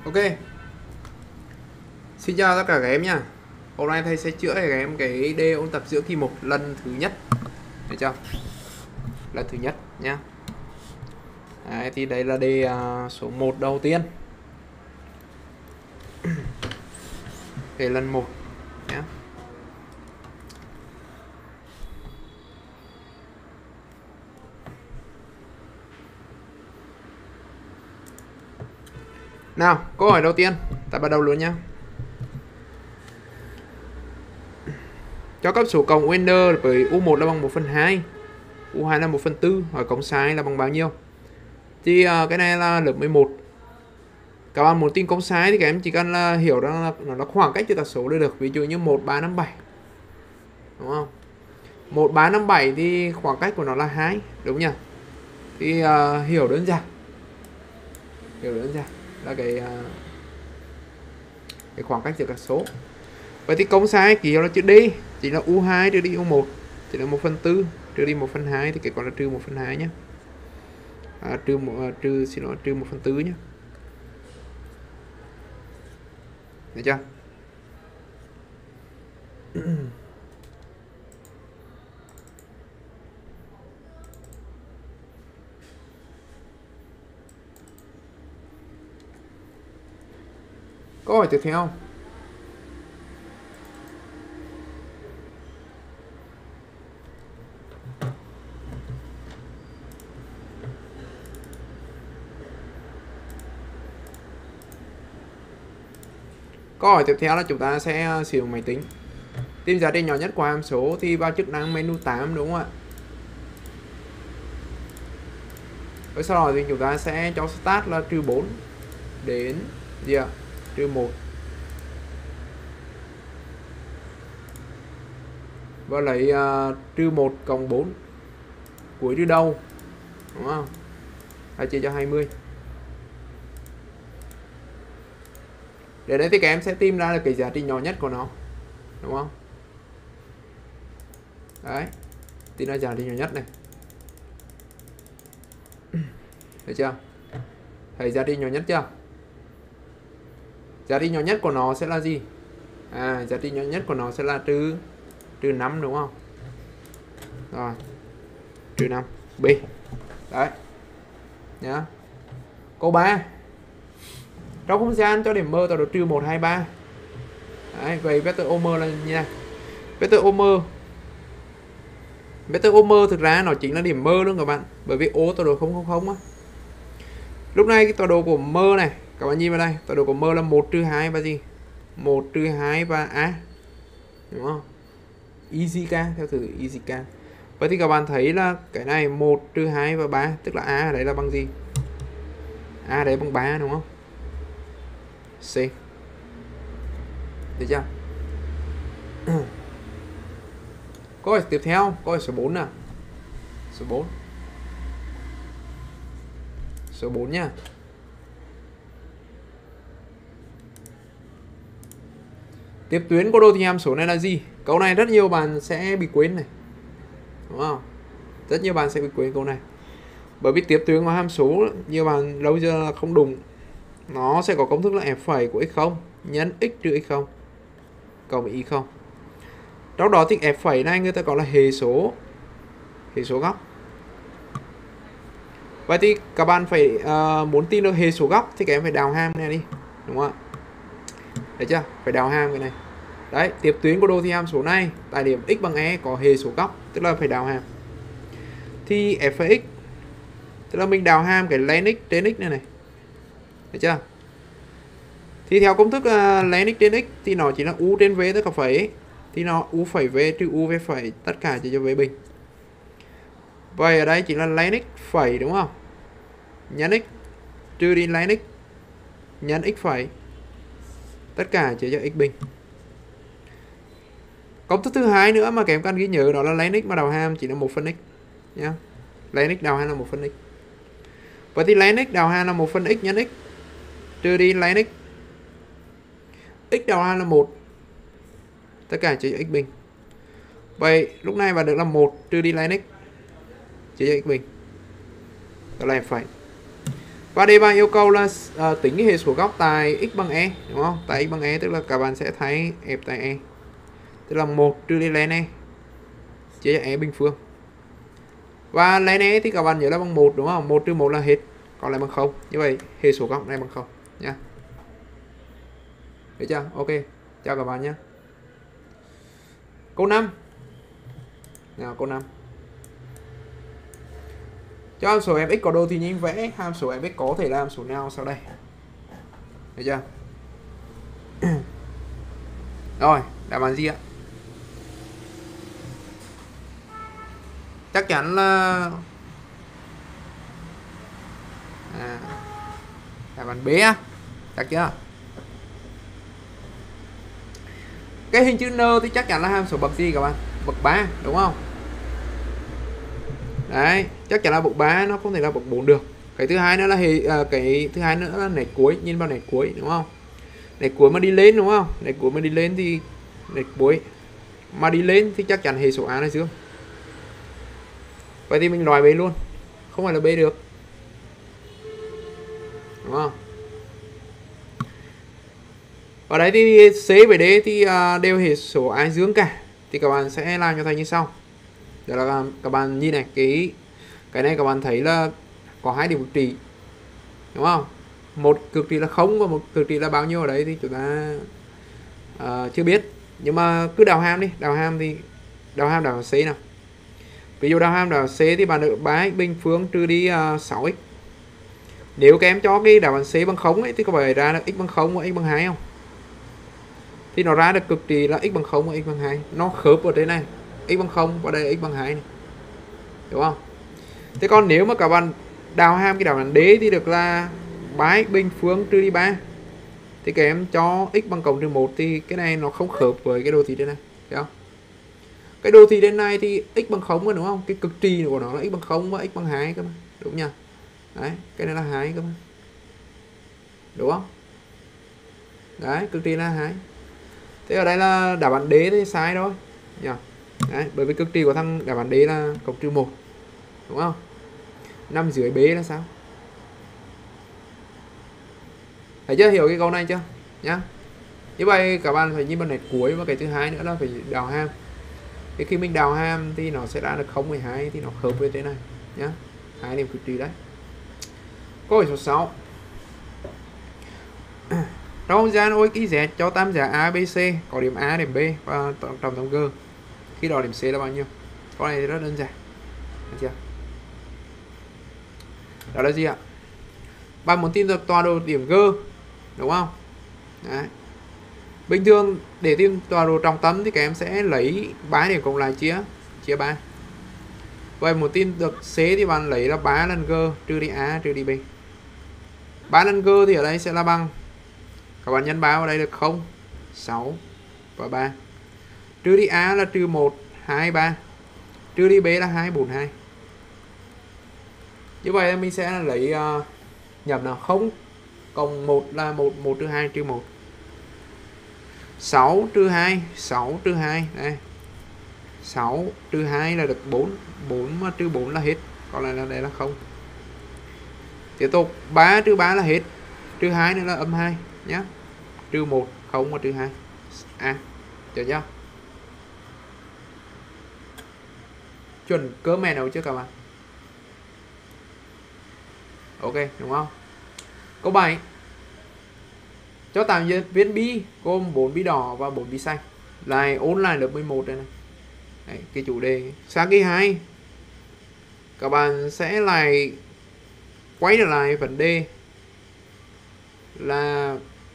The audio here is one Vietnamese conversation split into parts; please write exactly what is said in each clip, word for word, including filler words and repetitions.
Ok, xin chào tất cả các em nha. Hôm nay thầy sẽ chữa cho các em cái đề ôn tập giữa kỳ một lần thứ nhất, được chưa? Lần thứ nhất nhá. Đấy, thì đây là đề uh, số một đầu tiên. Đề lần một nhá. Nào, câu hỏi đầu tiên, ta bắt đầu luôn nhá. Cho cấp số cộng u en với u một là bằng một phần hai, u hai là một phần tư, hỏi cộng sai là bằng bao nhiêu? Thì uh, cái này là lớp mười một. Các bạn muốn tìm cộng sai thì các em chỉ cần là hiểu rằng là nó là khoảng cách giữa các số là được. Ví dụ như một ba năm bảy, đúng không? một ba năm bảy thì khoảng cách của nó là hai, đúng nhỉ? Thì uh, hiểu đơn giản. Hiểu đơn giản là cái uh, cái khoảng cách giữa các số. Vậy thì cộng sai ký hiệu là chữ D, chỉ là u hai trừ đi u một, chỉ là một phần tư trừ đi một phần hai thì cái còn là trừ một phần hai nhé. À, trừ một uh, trừ xin lỗi trừ một phần tư nhé. Được chưa? Câu hỏi tiếp theo. Câu hỏi tiếp theo là chúng ta sẽ sử dụng máy tính tìm giá trị nhỏ nhất của hàm số thì vào chức năng menu tám, đúng không ạ? Rồi sau đó thì chúng ta sẽ cho start là trừ bốn đến gì ạ? Trừ một. Và lấy uh, trừ một cộng bốn cuối trừ đầu, đúng không? Là chia cho hai mươi. Để đấy thì các em sẽ tìm ra được cái giá trị nhỏ nhất của nó, đúng không? Đấy, tìm ra giá trị nhỏ nhất này. Được chưa? Thấy giá trị nhỏ nhất chưa? Giá trị nhỏ nhất của nó sẽ là gì? À, giá trị nhỏ nhất của nó sẽ là trừ trừ năm, đúng không? Rồi, trừ năm, B. Đấy nhá. Câu ba. Trong không gian cho điểm m tọa độ trừ một, hai, ba. Đấy, vậy vector OM là nha. Vector OM Vector OM thực ra nó chính là điểm m luôn các bạn. Bởi vì O tọa độ không không không á. Lúc này cái tọa độ của m này, các bạn nhìn vào đây, tọa độ của m là một trừ hai và gì? một trừ hai và A. Đúng không? Easy k, theo thứ easy k. Vậy thì các bạn thấy là cái này một trừ hai và ba, tức là A ở đấy là bằng gì? A đấy bằng ba, đúng không? C. Được chưa? Câu hỏi tiếp theo, câu hỏi số bốn nào. Số bốn. Số bốn nha. Tiếp tuyến của đô thị hàm số này là gì? Câu này rất nhiều bạn sẽ bị quên này, đúng không? Rất nhiều bạn sẽ bị quên câu này. Bởi vì tiếp tuyến của hàm số nhiều bạn lâu giờ không đụng. Nó sẽ có công thức là f phẩy của x không nhân x trừ x không cộng với y không. Trong đó thì f phẩy này người ta gọi là hệ số hệ số góc. Vậy thì các bạn phải uh, muốn tìm được hệ số góc thì các em phải đào hàm này đi, đúng không ạ? Được chưa? Phải đào hàm cái này. Đấy, tiếp tuyến của đô thị hàm số này tại điểm x bằng e có hệ số góc, tức là phải đào hàm. Thì f phẩy x, tức là mình đào hàm cái len x trên x này này. Được chưa? Thì theo công thức uh, len x trên x thì nó chỉ là u trên v tất cả phẩy. Thì nó u phẩy v trừ u v phẩy tất cả chỉ cho v bình. Vậy ở đây chỉ là len x phẩy, đúng không? Nhân x trừ đi len x nhân x phẩy tất cả chỉ cho x bình. Công thức thứ hai nữa mà các em cần ghi nhớ đó là len x mà đào hàm chỉ là một phần x nhá. Len x đào hàm là một phần x. Vậy thì len x đào hàm là một phần x nhân x trừ đi len x. X đào hàm là một, tất cả chỉ cho x bình. Vậy lúc này bạn được là một trừ đi len x chỉ cho x bình. Đó là f phẩy. Và đề bài yêu cầu là uh, tính cái hệ số góc tại x bằng e, đúng không? Tại x bằng e tức là các bạn sẽ thấy f tại e tức là một trừ đi len e chia cho e bình phương. Và len e thì các bạn nhớ là bằng một, đúng không? một trừ một là hết, còn lại bằng không. Như vậy hệ số góc này bằng không nha. Được chưa? Ok. Chào các bạn nhé. Câu năm. Nào câu năm. Cho hàm số f(x) có đồ thị nhánh vẽ, hàm số f(x) có thể là hàm số nào sau đây? Được chưa? Rồi, đáp án gì ạ? Chắc chắn là à, đáp án B á. Chắc chưa? Cái hình chữ N thì chắc chắn là hàm số bậc gì các bạn? Bậc ba, đúng không? Đấy, chắc chắn là bậc ba, nó không thể là bậc bốn được. Cái thứ hai nữa là hệ à, cái thứ hai nữa là nét cuối, nhìn vào nét cuối, đúng không? Nét cuối mà đi lên, đúng không? Nét cuối mà đi lên thì nét cuối mà đi lên thì chắc chắn hệ số A là dương. Vậy thì mình loại B luôn, không phải là B được, đúng không? Ở đây thì C với D thì uh, đều hệ số A dương cả, thì các bạn sẽ làm cho thầy như sau. Đó là các bạn nhìn này, cái cái này các bạn thấy là có hai điểm cực trị, đúng không? Một cực trị là không và một cực trị là bao nhiêu ở đấy thì chúng ta uh, chưa biết, nhưng mà cứ đào hàm đi. Đào hàm thì đào hàm đào C nào. Ví dụ đào hàm đào C thì bạn được ba x bình phương trừ đi uh, sáu x. Nếu các em cho cái đáp án C bằng không ấy thì có phải ra được x bằng không và x bằng hai không? Thì nó ra được cực trị là x bằng không và x bằng hai. Nó khớp ở trên này, x bằng không và đây là x bằng hai này, đúng không? Thế còn nếu mà các bạn đào hàm cái đáp án D thì được là ba x bình phương trừ đi ba, thì các em cho x bằng cộng trừ một thì cái này nó không khớp với cái đồ thị trên này, thấy không? Cái đồ thị trên này thì x bằng không, đúng không? Cái cực trị của nó là x bằng không và x bằng hai cơ mà, đúng nhỉ? Đấy, cái này là hai cơ mà, đúng không? Đấy, cực trị là hai. Thế ở đây là đáp án D thì sai thôi nhỉ? Đấy, bởi vì cực trị của thằng đáp án D là cộng trừ một, đúng không? Nằm dưới B là sao? Thấy chưa? Hiểu cái câu này chưa? Nhá. Như vậy các bạn phải nhìn vào nét cuối, và cái thứ hai nữa là phải đào hàm. Thì khi mình đào hàm thì nó sẽ ra được không phẩy hai thì nó khớp với thế này nhá. Hai điểm cực trị đấy. Câu hỏi số sáu. Trong không gian O X Y Z cho tam giác A B C có điểm A, điểm B và trọng tâm G. Khi đó điểm C là bao nhiêu? Câu này rất đơn giản. Được chưa? Đó là gì ạ? Bạn muốn tìm được tọa độ điểm G, đúng không? Đấy. Bình thường để tìm tọa độ trọng tâm thì các em sẽ lấy ba điểm cộng lại chia chia ba. Vậy muốn tìm được C thì bạn lấy là ba lần G trừ đi A trừ đi B. ba lần G thì ở đây sẽ là bằng, các bạn nhân ba vào đây được không, sáu và ba. Trừ đi A là trừ một, hai, ba. Trừ đi B là hai, bốn, hai. Như vậy mình sẽ lấy uh, nhập nào, không cộng một là một, một trừ hai trừ một. sáu trừ hai, sáu trừ hai đây. sáu trừ hai là được bốn, bốn mà trừ bốn là hết, còn lại là đây là không. Tiếp tục ba trừ ba là hết, trừ hai nữa là âm hai nhé. Trừ một, không và trừ hai. À, được chưa? Chuẩn cỡ mẹ nào chưa các bạn? Ok, đúng không? Câu bảy. Cho tạm viên bi gồm bốn bi đỏ và bốn bi xanh. Lại ôn lại lớp mười một đây này. Đấy, cái chủ đề sang kỳ hai các bạn sẽ lại quay trở lại vấn đề là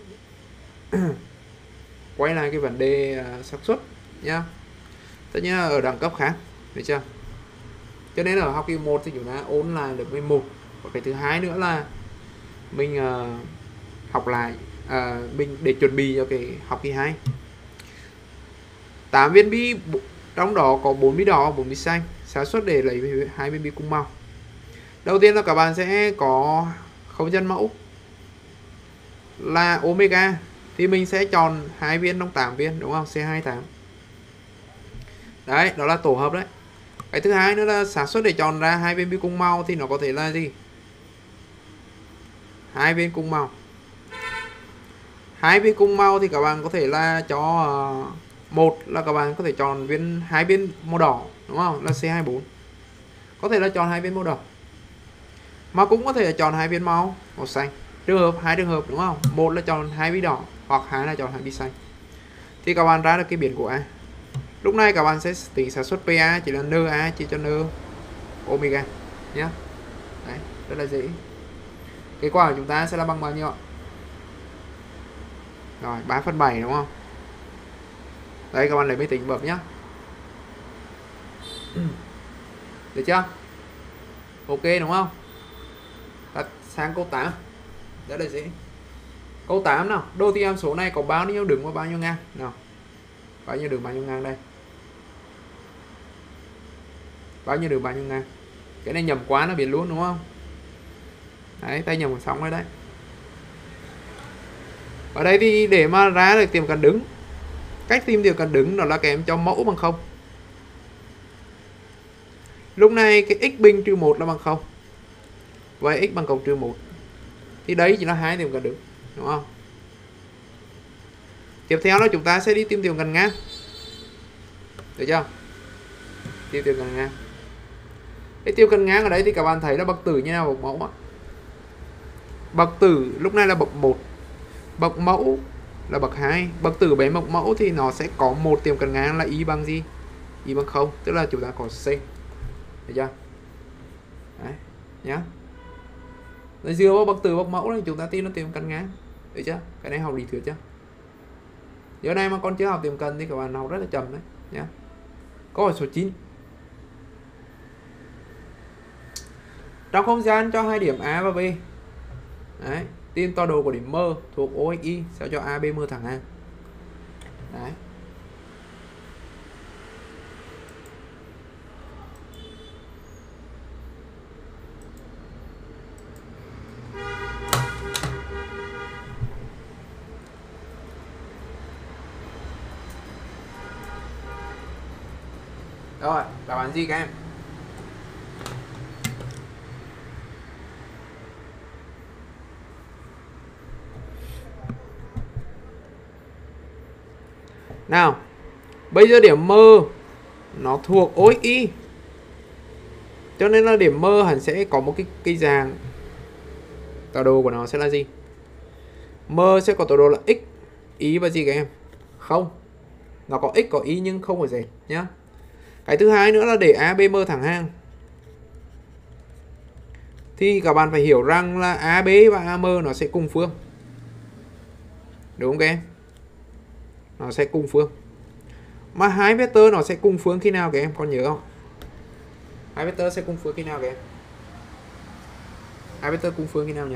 quay lại cái vấn đề uh, xác suất nhá. Tất nhiên là ở đẳng cấp khác, được chưa? Cho nên ở học kỳ một thì chúng ta ôn lại được mười một. Và cái thứ hai nữa là mình uh, học lại uh, mình để chuẩn bị cho cái học kỳ hai. tám viên bi, trong đó có bốn bi đỏ, bốn bi xanh. Xác suất để lấy hai viên bi cùng màu. Đầu tiên là các bạn sẽ có không gian mẫu là omega, thì mình sẽ chọn hai viên trong tám viên, đúng không? C hai tám. Đấy, đó là tổ hợp đấy. Cái thứ hai nữa là xác suất để chọn ra hai viên bi cùng màu thì nó có thể là gì? hai viên cung màu. Hai viên cung màu thì các bạn có thể là cho uh, một là các bạn có thể chọn viên hai viên màu đỏ đúng không, là C hai bốn, có thể là chọn hai viên màu đỏ mà cũng có thể là chọn hai viên màu màu xanh. Trường hợp hai trường hợp đúng không, một là chọn hai viên đỏ hoặc hai là chọn hai viên xanh thì các bạn ra được cái biển của A. Lúc này các bạn sẽ tính xác suất pA chỉ là Na chia cho N omega nhé. Đấy, rất là dễ. Kết quả của chúng ta sẽ là bằng bao nhiêu ạ? Rồi ba phần bảy đúng không? Đấy, các bạn lấy máy tính bấm nhá. Được chưa? Ok đúng không? Đặt sang câu tám. Rất là dễ. Câu tám nào, đô thị hàm số này có bao nhiêu đường và bao nhiêu ngang? Nào. Bao nhiêu đường bao nhiêu ngang đây? Bao nhiêu đường bao nhiêu ngang? Cái này nhầm quá nó biến luôn đúng không? Đấy, tay nhầm xong rồi đấy. Ở đây thì để mà ra được tìm cạnh đứng, cách tìm điểm cạnh đứng đó là các em cho mẫu bằng không. Lúc này cái x bình trừ một là bằng không. Vậy x bằng cộng trừ một. Thì đấy chỉ là hai điểm cạnh đứng, đúng không? Tiếp theo là chúng ta sẽ đi tìm điểm cạnh ngang. Được chưa? Tìm điểm cạnh ngang. Cái tiêu cạnh ngang ở đấy thì các bạn thấy là bậc tử như nào bậc mẫu ạ? Bậc tử lúc này là bậc một. Bậc mẫu là bậc hai. Bậc tử với bậc mẫu thì nó sẽ có một điểm cạnh ngang là y bằng gì? Y bằng không, tức là chúng ta có C. Được chưa? Đấy, nhá. Rồi dựa vào bậc tử bậc mẫu thì chúng ta tìm nó tìm cạnh ngang. Được chưa? Cái này học lý thuyết chưa? Giờ này mà con chưa học tìm cạnh thì các bạn học rất là chậm đấy nhá. Câu hỏi số chín. Trong không gian cho hai điểm A và B. Đấy, tìm tọa độ của điểm M thuộc O X Y sao cho A B M thẳng hàng. Đấy. Rồi, đáp án gì các em? Nào, bây giờ điểm M nó thuộc O X Y, cho nên là điểm M hẳn sẽ có một cái cái dạng tọa độ của nó sẽ là gì? M sẽ có tọa độ là x, y và gì các em? Không. Nó có x có y nhưng không có z nhá. Cái thứ hai nữa là để A B M thẳng hàng thì các bạn phải hiểu rằng là A B và A M nó sẽ cùng phương. Đúng không các em? Nó sẽ cùng phương. Mà hai vector nó sẽ cùng phương khi nào các em còn nhớ không? Hai vector sẽ cùng phương khi nào các em? Hai vector cùng phương khi nào nhỉ?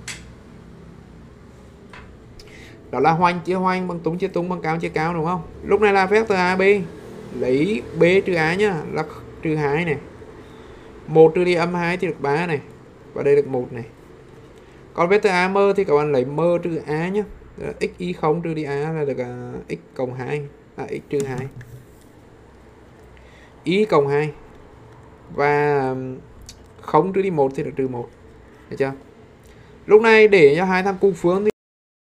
Đó là hoành chia hoành bằng tung chia tung bằng cao chia cao đúng không? Lúc này là vector A B, lấy B trừ A nhá, là trừ hai này. một trừ đi âm hai thì được ba này. Và đây được một này. Còn vector A M thì các bạn lấy M trừ A nhá. X y không trừ đi A là được uh, x cộng hai, à x trừ hai. Y cộng hai. Và không trừ đi một thì được trừ một. Được chưa? Lúc này để cho hai thằng cùng phương thì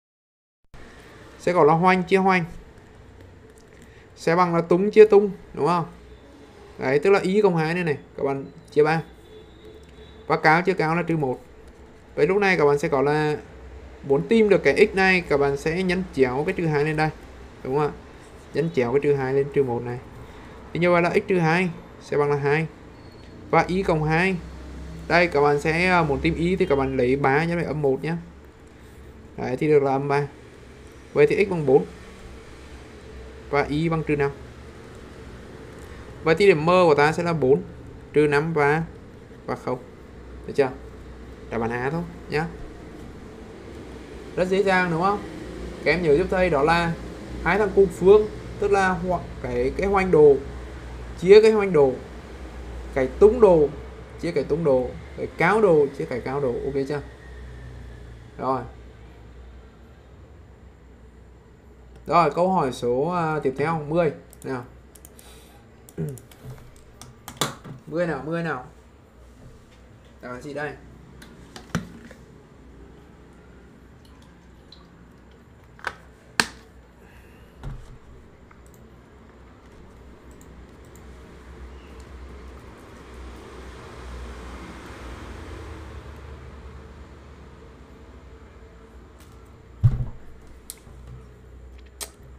sẽ có là hoành chia hoành sẽ bằng là tung chia tung đúng không? Đấy, tức là y cộng hai này này các bạn chia ba và cao chia cao là trừ một. Vậy lúc này các bạn sẽ có là muốn tìm được cái x này các bạn sẽ nhân chéo cái trừ hai lên đây đúng không ạ? Nhân chéo cái trừ hai lên trừ một này thì như vậy là x trừ hai sẽ bằng là hai và y cộng hai. Đây các bạn sẽ muốn tìm y thì các bạn lấy ba nhân với âm một nhé. Đấy thì được là âm ba. Vậy thì x bằng bốn và y bằng trừ năm. Vậy thì điểm M của ta sẽ là bốn trừ năm và và không. Được chưa? Đáp án A thôi nhá. Rất dễ dàng đúng không? Các em nhớ giúp thầy đó là hai thằng cùng phương, tức là hoặc cái cái hoành đồ chia cái hoành đồ, cái tung đồ chia cái tung đồ, cái cao đồ chia cái cao đồ. Ok chưa? Rồi. Rồi câu hỏi số uh, tiếp theo mười nào. mười nào, mười nào. Đáp án gì đây?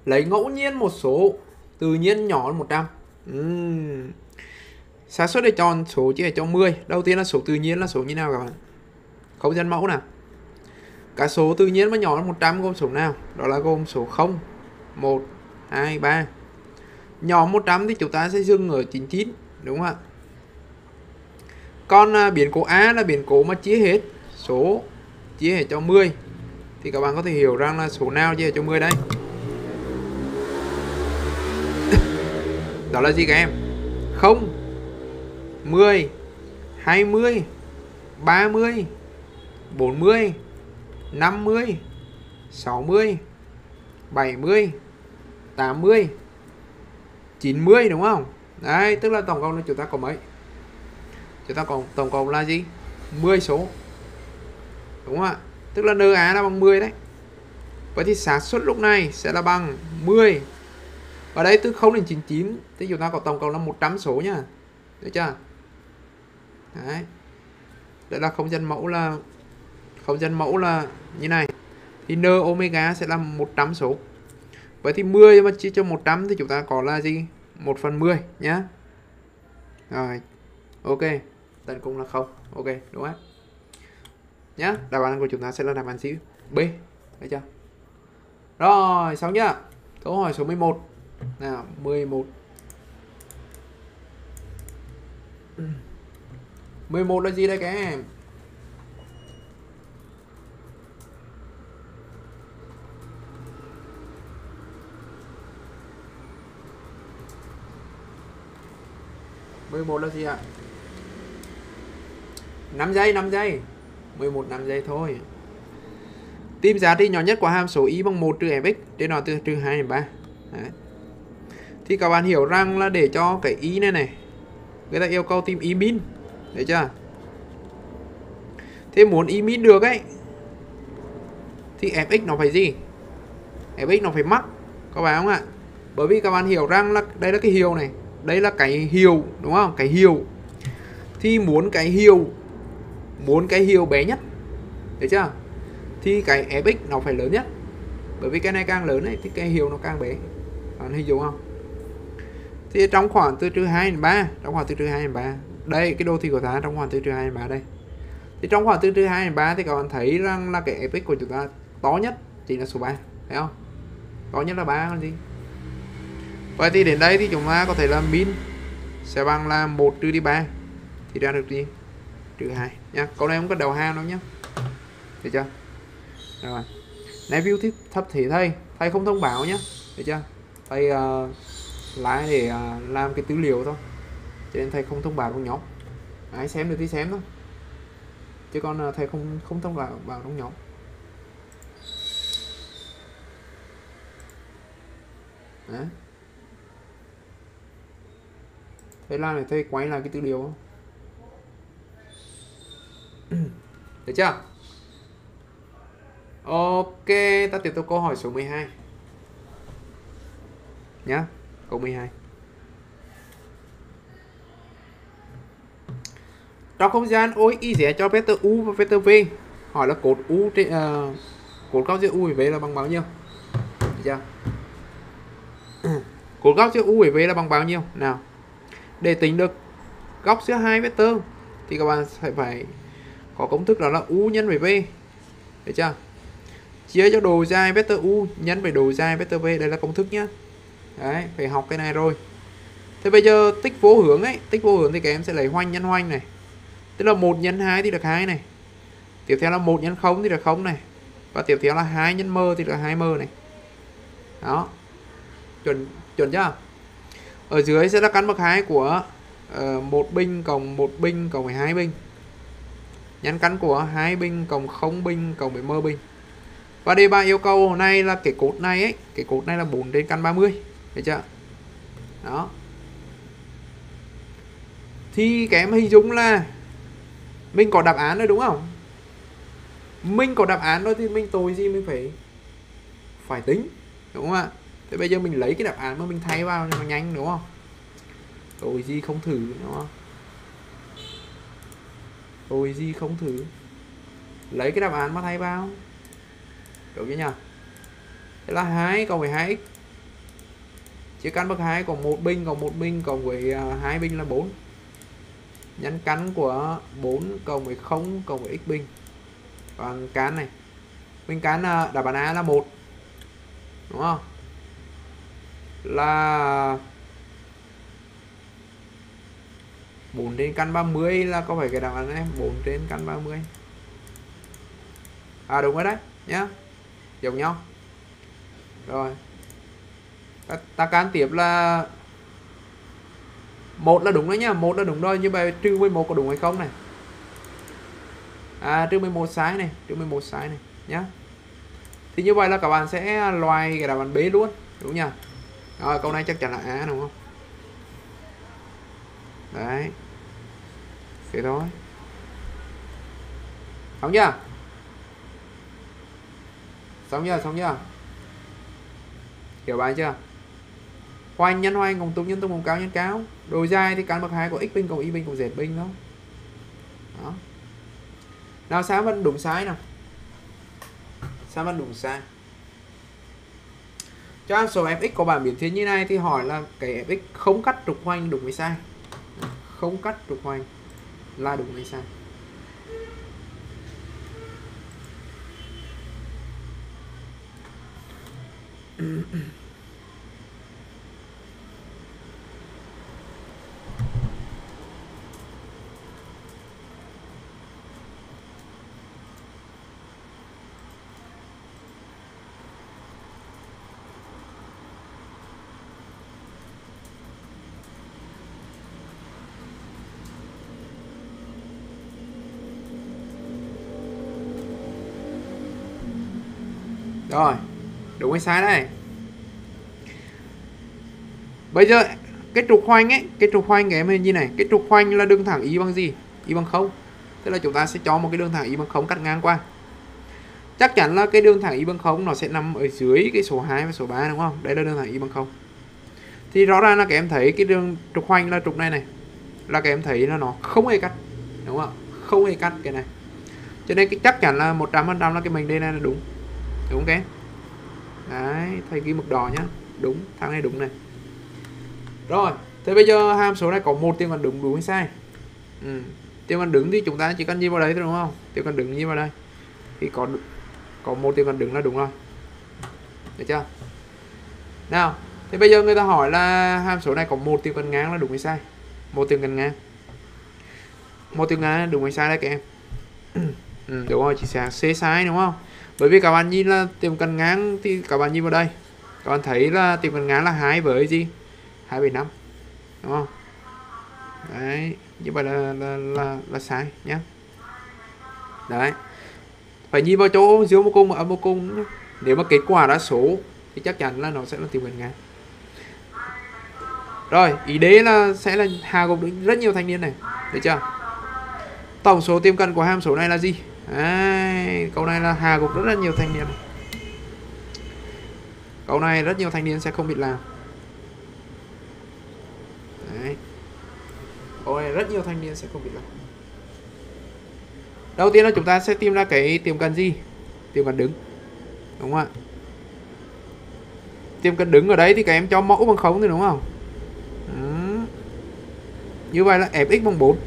lấy ngẫu nhiên một số tự nhiên nhỏ hơn một trăm. uhm. xác suất để chọn số chỉ để cho mười. Đầu tiên là số tự nhiên là số như nào các bạn? Không gian mẫu nào. Cả số tự nhiên mà nhỏ hơn một trăm gồm số nào? Đó là gồm số không, một, hai, ba. Nhỏ một trăm thì chúng ta sẽ dừng ở chín mươi chín, đúng không ạ? Còn à, biến cố A là biến cố mà chia hết số chia hết cho mười. Thì các bạn có thể hiểu rằng là số nào chia hết cho mười đây? Đó là gì các em? không, mười, hai mươi, ba mươi, bốn mươi, năm mươi, sáu mươi, bảy mươi, tám mươi, chín mươi, đúng không? Đấy, tức là tổng cộng là chúng ta có mấy? Chúng ta còn tổng cộng là gì? mười số. Đúng không ạ? Tức là en a là bằng mười đấy. Vậy thì xác suất lúc này sẽ là bằng mười. Ở đây từ không đến chín mươi chín thì chúng ta có tổng cộng là một trăm số nhá. Được chưa? Đấy. Đây là không gian mẫu là không gian mẫu là như này. Thì n omega sẽ là một trăm số. Vậy thì mười mà chia cho một trăm thì chúng ta có là gì? một phần mười nhá. Rồi. Ok. Tận cùng là không. Ok, đúng không? Nhá, đáp án của chúng ta sẽ là đáp án chữ B. Được chưa? Rồi, xong nhá. Câu hỏi số mười một. Nào, mười một. mười một là gì đây các em? mười một là gì ạ? năm giây, năm giây. mười một năm giây thôi. Tìm giá trị nhỏ nhất của hàm số y bằng một trừ fx trên nó từ trừ hai đến ba. Đấy. Thì các bạn hiểu rằng là để cho cái y này này, người ta yêu cầu tìm y min. Đấy chưa? Thế muốn y min được ấy thì fx nó phải gì? Fx nó phải mắc. Có phải không ạ? Bởi vì các bạn hiểu rằng là đây là cái hiệu này, đây là cái hiệu, đúng không? Cái hiệu. Thì muốn cái hiệu muốn cái hiệu bé nhất, được chưa? Thì cái fx nó phải lớn nhất. Bởi vì cái này càng lớn ấy thì cái hiệu nó càng bé. Bạn hình dung không? Thì trong khoảng từ trừ hai đến ba, trong khoảng từ trừ hai đến ba. Đây cái đô thị của ta trong khoảng từ trừ hai đến ba đây. Thì trong khoảng từ trừ hai đến ba thì các bạn thấy rằng là cái fx của chúng ta to nhất chính là số ba, thấy không? To nhất là ba còn gì. Vậy thì đến đây thì chúng ta có thể là min sẽ bằng là một trừ đi ba thì ra được gì? Trừ hai nha. Câu này không có đầu hàm đâu nhé. Được chưa? Rồi. Này view thấp thì thầy, thầy không thông báo nhé. Được chưa? Thầy uh, lái để uh, làm cái tư liệu thôi. Cho nên thầy không thông báo trong nhóm. Ai xem được thì xem thôi. Chứ còn uh, thầy không không thông báo vào trong nhóm. Đấy. Thầy làm để thầy quay lại cái tư liệu không? Được chưa? Ok, ta tiếp tục câu hỏi số mười hai nhá. Câu mười hai. Trong không gian ối y sẽ cho vector u và vector v. Hỏi là cột u trên uh, cột góc giữa u và v là bằng bao nhiêu? Được chưa? Cột góc giữa u và v là bằng bao nhiêu? Nào. Để tính được góc giữa hai vector thì các bạn phải phải có công thức đó là u nhân với v. Được chưa? Chia cho độ dài vector u nhân với độ dài vector v, đây là công thức nhá. Đấy, phải học cái này rồi. Thế bây giờ tích vô hướng ấy, tích vô hướng thì các em sẽ lấy hoành nhân hoành này. Tức là một nhân hai thì được hai này. Tiếp theo là một nhân không thì được không này. Và tiếp theo là hai nhân m thì được hai m này. Đó. Chuẩn chuẩn chưa? Ở dưới sẽ là căn bậc hai của uh, một bình cộng một bình cộng với hai bình. Nhân căn của hai bình cộng không bình cộng với m bình. Và đề bài yêu cầu này là cái cột này ấy, cái cột này là bốn trên căn ba mươi. Được chưa? Đó. Thì cái em hình dung là mình có đáp án rồi đúng không? Mình có đáp án rồi thì mình tội gì mình phải phải tính, đúng không ạ? Thế bây giờ mình lấy cái đáp án mà mình thay vào cho nó nhanh, đúng không? Tội gì không thử, đúng không? Tội gì không thử. Lấy cái đáp án mà thay vào. Được chưa nhỉ? Thế là hai cộng với hai x Chia căn bậc hai có một binh, còn một binh cộng với uh, hai binh là bốn. Nhân căn của bốn cộng với không cộng với x binh. Còn cán này. Binh cán uh, đáp án A là một. Đúng không? Là bốn trên căn ba mươi là có phải cái đáp án này, bốn trên căn ba mươi. À đúng rồi đấy nhá. Giống nhau. Rồi. Ta, ta can tiếp là một là đúng đấy nhá, một là đúng rồi, như vậy trừ mười một có đúng hay không này? À trừ mười một sai này, trừ mười một sai này nhá. Thì như vậy là các bạn sẽ loại cái đáp án B luôn, đúng nhỉ? Rồi câu này chắc chắn là A đúng không? Đấy. Thế thôi. Xong chưa? Xong chưa? Xong chưa? Hiểu bài chưa? Hoành nhân hoành cộng túc nhân túc cộng cao nhân cao. Độ dài thì căn bậc hai của x binh cộng y binh cộng z binh đó. Đó. Nào sao vẫn đúng sai nào? Sao vẫn đúng sai? Cho hàm số fx có bảng biến thiên như này thì hỏi là cái fx không cắt trục hoành đúng hay sai? Không cắt trục hoành là đúng hay sai? Rồi, đúng hay sai đây? Bây giờ cái trục hoành ấy, cái trục hoành cái em như này, cái trục hoành là đường thẳng y bằng gì? Y bằng không. Tức là chúng ta sẽ cho một cái đường thẳng y bằng không cắt ngang qua. Chắc chắn là cái đường thẳng y bằng không nó sẽ nằm ở dưới cái số hai và số ba đúng không? Đây là đường thẳng y bằng không. Thì rõ ràng là các em thấy cái đường trục hoành là trục này này, là các em thấy là nó không hề cắt, đúng không? Không hề cắt cái này. Cho nên cái chắc chắn là một trăm phần trăm là cái mệnh đề này là đúng. Đúng không? Đấy, thầy ghi mực đỏ nhá. Đúng, thằng này đúng này. Rồi, thế bây giờ hàm số này có một tiêu cần đúng đúng hay sai? Ừ. Tiêu cần đứng thì chúng ta chỉ cần ghi vào đấy thôi đúng không? Tiêu cần đứng ghi vào đây. Thì có có một tiêu cần đứng là đúng rồi. Được chưa? Nào, thế bây giờ người ta hỏi là hàm số này có một tiêu cần ngang là đúng hay sai? Một tiêu cần ngang. Một tiêu ngang là đúng hay sai đây các em? Ừ, đúng rồi, chỉ sẽ C sai đúng không? Bởi vì các bạn nhìn là tiêu cần ngang thì các bạn nhìn vào đây. Các bạn thấy là tiêu cần ngang là hai với gì? hai phẩy năm. Đúng không? Đấy, như vậy là là là, là sai nhé. Đấy. Phải nhìn vào chỗ dưới một cung và âm một cung nhé. Nếu mà kết quả đã số thì chắc chắn là nó sẽ là tiêu cần ngang. Rồi, ý đế là sẽ là hà gồm rất nhiều thanh niên này, được chưa? Tổng số tiêm cận của hàm số này là gì? Đấy, câu này là hà gồm rất là nhiều thanh niên. Câu này rất nhiều thanh niên sẽ không biết làm. Đấy. Câu này rất nhiều thanh niên sẽ không biết làm. Đầu tiên là chúng ta sẽ tìm ra cái tiềm cận gì? Tiềm cận đứng. Đúng không ạ? Tiềm cận đứng ở đấy thì các em cho mẫu bằng không thì đúng không? Ừ. Như vậy là fx bằng bốn.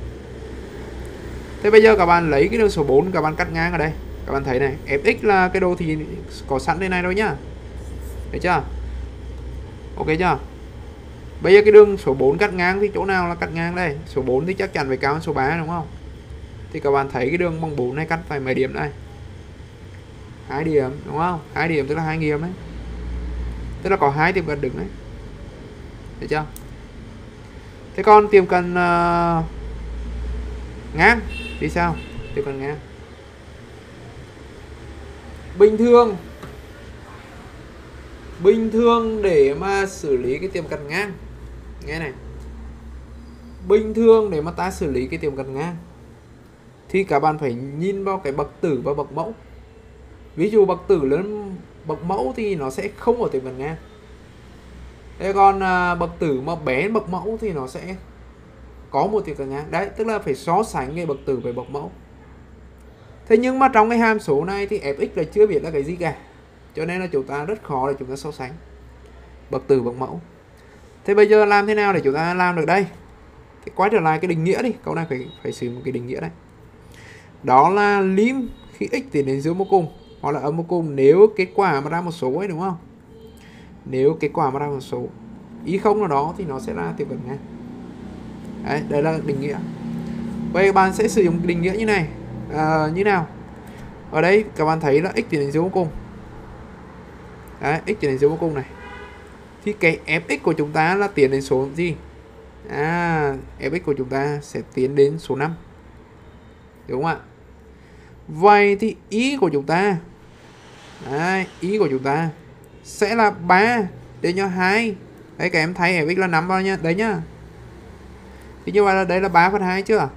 Thế bây giờ các bạn lấy cái đường số bốn các bạn cắt ngang ở đây. Các bạn thấy này, fx là cái đồ thì có sẵn đây này rồi nhá. Thấy chưa? Ok chưa? Bây giờ cái đường số bốn cắt ngang thì chỗ nào là cắt ngang đây? Số bốn thì chắc chắn phải cao hơn số ba đúng không? Thì các bạn thấy cái đường bằng bốn này cắt phải mấy điểm đây? Hai điểm đúng không? Hai điểm tức là hai nghiệm đấy. Tức là có hai tiềm cận đứng đấy. Thấy chưa? Thế còn tiềm cận uh, ngang thì sao? Tiềm cận ngang. Bình thường Bình thường để mà xử lý cái tiềm cận ngang, nghe này, bình thường để mà ta xử lý cái tiềm cận ngang thì các bạn phải nhìn vào cái bậc tử và bậc mẫu. Ví dụ bậc tử lớn bậc mẫu thì nó sẽ không có tiềm cận ngang. Thế còn à, bậc tử mà bé bậc mẫu thì nó sẽ có một tiềm cận ngang. Đấy, tức là phải so sánh cái bậc tử với bậc mẫu. Thế nhưng mà trong cái hàm số này thì fx là chưa biết là cái gì cả. Cho nên là chúng ta rất khó để chúng ta so sánh. bậc tử bậc mẫu. Thế bây giờ làm thế nào để chúng ta làm được đây? Thì quay trở lại cái định nghĩa đi, câu này phải phải sử dụng cái định nghĩa đấy. Đó là lim khi x tiến đến dương vô cùng hoặc là âm vô cùng nếu kết quả mà ra một số ấy, đúng không? Nếu kết quả mà ra một số y không nào đó thì nó sẽ là tiêu cận ngang. Đấy, đây là định nghĩa. Vậy các bạn sẽ sử dụng định nghĩa như này, à, như nào? Ở đây các bạn thấy là x tiến đến dương vô cùng. Đấy, x tiến đến dương vô cùng này. Thì cái fx của chúng ta là tiến đến số gì? À, fx của chúng ta sẽ tiến đến số năm. Đúng không ạ? Vậy thì y của chúng ta, đấy, y của chúng ta sẽ là ba đến cho hai. Đấy, các em thấy fx là năm bao nhiêu? Đấy nhá. Thì như vậy là đây là ba phần hai chưa?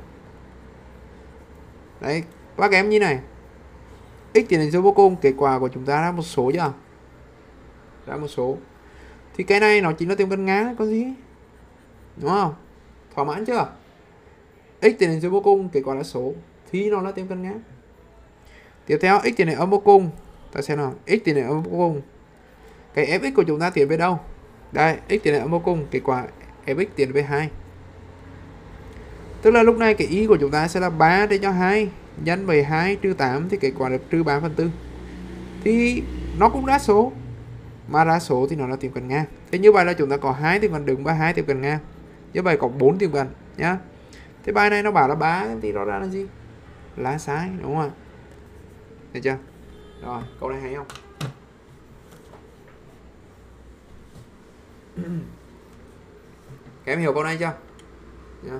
Đấy, các em như này. X tiến đến số vô cùng, kết quả của chúng ta ra một số chưa? Ra một số. Thì cái này nó chính là tiêu cận ngang, có gì? Đúng không? Thỏa mãn chưa? X tiến đến số vô cùng, kết quả là số, thì nó là tiêu cận ngang. Tiếp theo x tiến đến âm vô cùng, ta xem nào, x tiến đến âm vô cùng, cái fx của chúng ta tiến về đâu? Đây, x tiến đến âm vô cùng, kết quả fx tiến về hai. Tức là lúc này cái y của chúng ta sẽ là ba để cho hai nhân với hai trừ tám thì kết quả được trừ ba phần tư. Thì nó cũng ra số. Mà ra số thì nó là tiêu cận ngang. Thế như vậy là chúng ta có hai tiêu cận đứng và hai tiêu cận ngang. Như vậy có bốn tiêu cận nhá. Thế bài này nó bảo là ba thì nó ra là gì? Là sai, đúng không ạ? Được chưa? Rồi, câu này hay không? Các em hiểu câu này chưa? Nhá.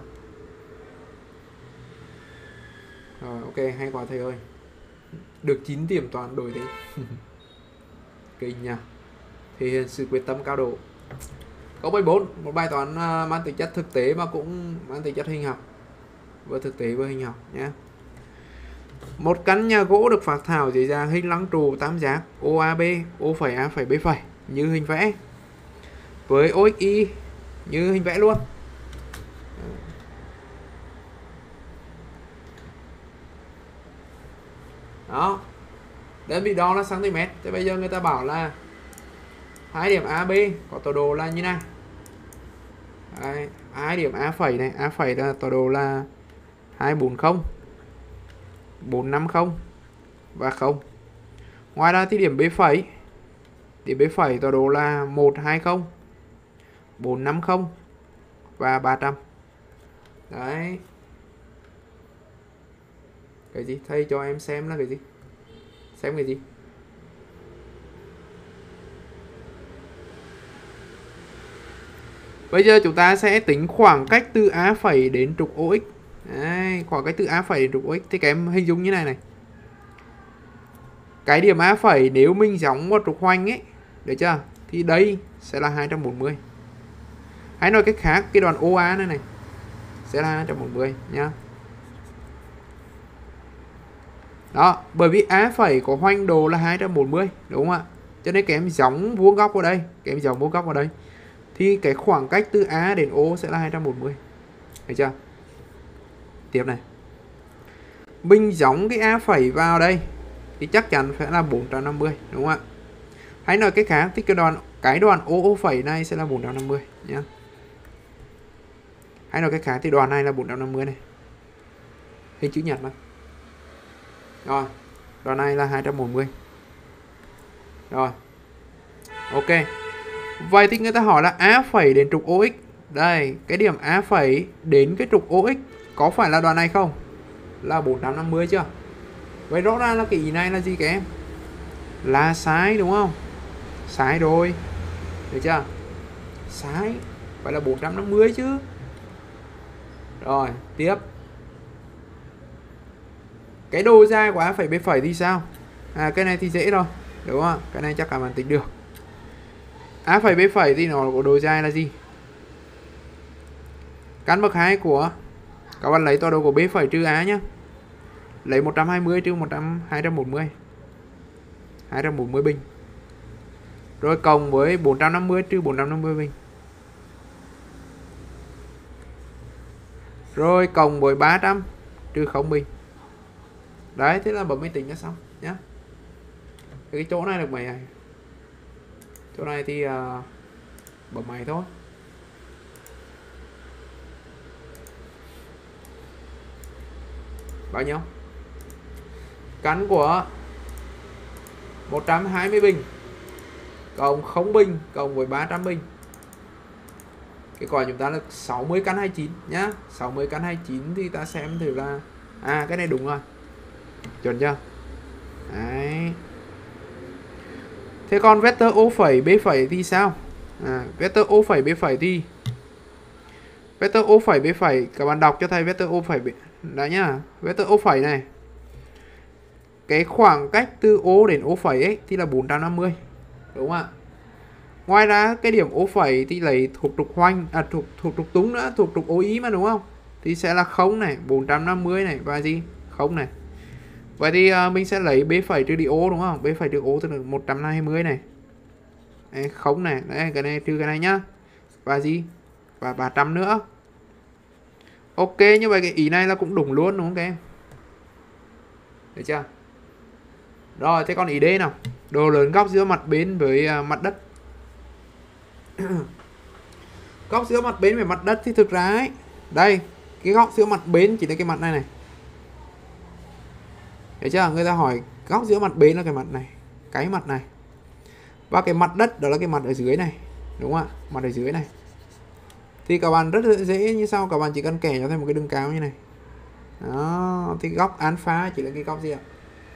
Rồi, ok, hay quá thầy ơi. Được chín điểm toán đổi thế. Kinh nha. Thể hiện sự quyết tâm cao độ. Câu bảy mươi bốn, một bài toán uh, mang tính chất thực tế mà cũng mang tính chất hình học. Vừa thực tế vừa hình học nhé. Một căn nhà gỗ được phác thảo dưới dạng hình lăng trụ tam giác ô a bê, O phẩy A phẩy B phẩy như hình vẽ. Với O X Y như hình vẽ luôn. Đó. Đơn vị đo là cm. Thế bây giờ người ta bảo là hai điểm a bê có tọa độ là như này. Đấy, hai điểm A phẩy này, A phẩy là tọa độ là hai bốn không, bốn năm không và không. Ngoài ra thì điểm B phẩy, điểm B phẩy tọa độ là một hai không, bốn năm không và ba trăm. Đấy. Cái gì? Thầy cho em xem là cái gì? Xem cái gì? Bây giờ chúng ta sẽ tính khoảng cách từ A phẩy đến trục O X. Đấy, khoảng cách từ A phẩy đến trục O X thì các em hình dung như này này. Cái điểm A phẩy nếu mình gióng một trục hoành ấy, được chưa? Thì đây sẽ là hai trăm bốn mươi. Hãy nói cách khác, cái đoạn O A này này sẽ là hai trăm bốn mươi nhá. Đó, bởi vì A phẩy có hoành độ là hai trăm bốn mươi, đúng không ạ? Cho nên các em gióng vuông góc vào đây, các em gióng vuông góc vào đây. Thì cái khoảng cách từ A đến O sẽ là hai trăm bốn mươi. Thấy chưa? Tiếp này. Mình gióng cái A phẩy vào đây thì chắc chắn phải là bốn trăm năm mươi, đúng không ạ? Hãy nói cách khác thì cái đoạn cái đoạn O O phẩy này sẽ là bốn trăm năm mươi nhá. Hãy nói cách khác thì đoạn này là bốn trăm năm mươi này. Hình chữ nhật mà. Rồi, đoạn này là hai trăm bốn mươi. Rồi. Ok. Vậy thì người ta hỏi là A phẩy đến trục O X. Đây, cái điểm A phẩy đến cái trục O X có phải là đoạn này không? Là bốn trăm năm mươi chưa? Vậy rõ ràng là cái ý này là gì các em? Là sai, đúng không? Sai rồi. Được chưa? Sai. Phải là bốn trăm năm mươi chứ. Rồi, tiếp. Cái độ dài của A phẩy B phẩy thì sao? À, cái này thì dễ rồi, đúng không? Cái này chắc cả bạn tính được. A phẩy B phẩy thì nó có độ dài là gì? Căn bậc hai của các bạn lấy tọa độ của B phẩy trừ A nhé. Lấy một trăm hai mươi trừ một trăm, hai trăm bốn mươi. hai trăm bốn mươi bình. Rồi cộng với bốn trăm năm mươi trừ bốn trăm năm mươi bình. Rồi cộng với ba trăm trừ không bình. Đấy, thế là bấm máy tính là xong nhá. Cái chỗ này được mấy này? Chỗ này thì uh, bấm máy thôi. Bao nhiêu? Cắn của một trăm hai mươi bình cộng không bình cộng với ba trăm bình. Cái quả chúng ta là sáu mươi căn hai mươi chín nhá. sáu mươi căn hai mươi chín thì ta xem thử là à cái này đúng rồi. Chuẩn chưa? Đấy. Thế còn vector O phẩy B phẩy thì sao? À, vector O phẩy B phẩy thì vector O phẩy B phẩy các bạn đọc cho thầy vector O phẩy B. Đấy nhá. Vector O phẩy này. Cái khoảng cách từ O đến O phẩy ấy thì là bốn trăm năm mươi. Đúng không ạ? Ngoài ra cái điểm O phẩy thì lấy thuộc trục hoành à thuộc thuộc trục túng nữa, thuộc trục O ý mà đúng không? Thì sẽ là không này, bốn trăm năm mươi này và gì? Không này. Vậy thì uh, mình sẽ lấy B phẩy trừ đi O đúng không? B phẩy trừ O tức là một trăm hai mươi này. Đấy, không này, đấy cái này trừ cái này nhá. Và gì? Và ba trăm nữa. Ok, như vậy cái ý này là cũng đúng luôn đúng không các em? Được chưa? Rồi, thế còn ý D nào? Độ lớn góc giữa mặt bên với uh, mặt đất. Góc giữa mặt bên với mặt đất thì thực ra ấy, đây, cái góc giữa mặt bên chỉ là cái mặt này này. Được chưa? Người ta hỏi góc giữa mặt bên là cái mặt này, cái mặt này. Và cái mặt đất đó là cái mặt ở dưới này. Đúng không ạ? Mặt ở dưới này. Thì các bạn rất dễ như sau, các bạn chỉ cần kẻ cho thêm một cái đường cao như này. Đó, thì góc alpha chỉ là cái góc gì ạ?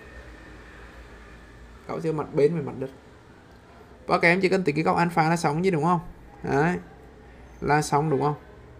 Góc giữa mặt bên với mặt đất. Và các em chỉ cần tính cái góc alpha là sóng chứ đúng không? Đấy. Là sóng đúng không?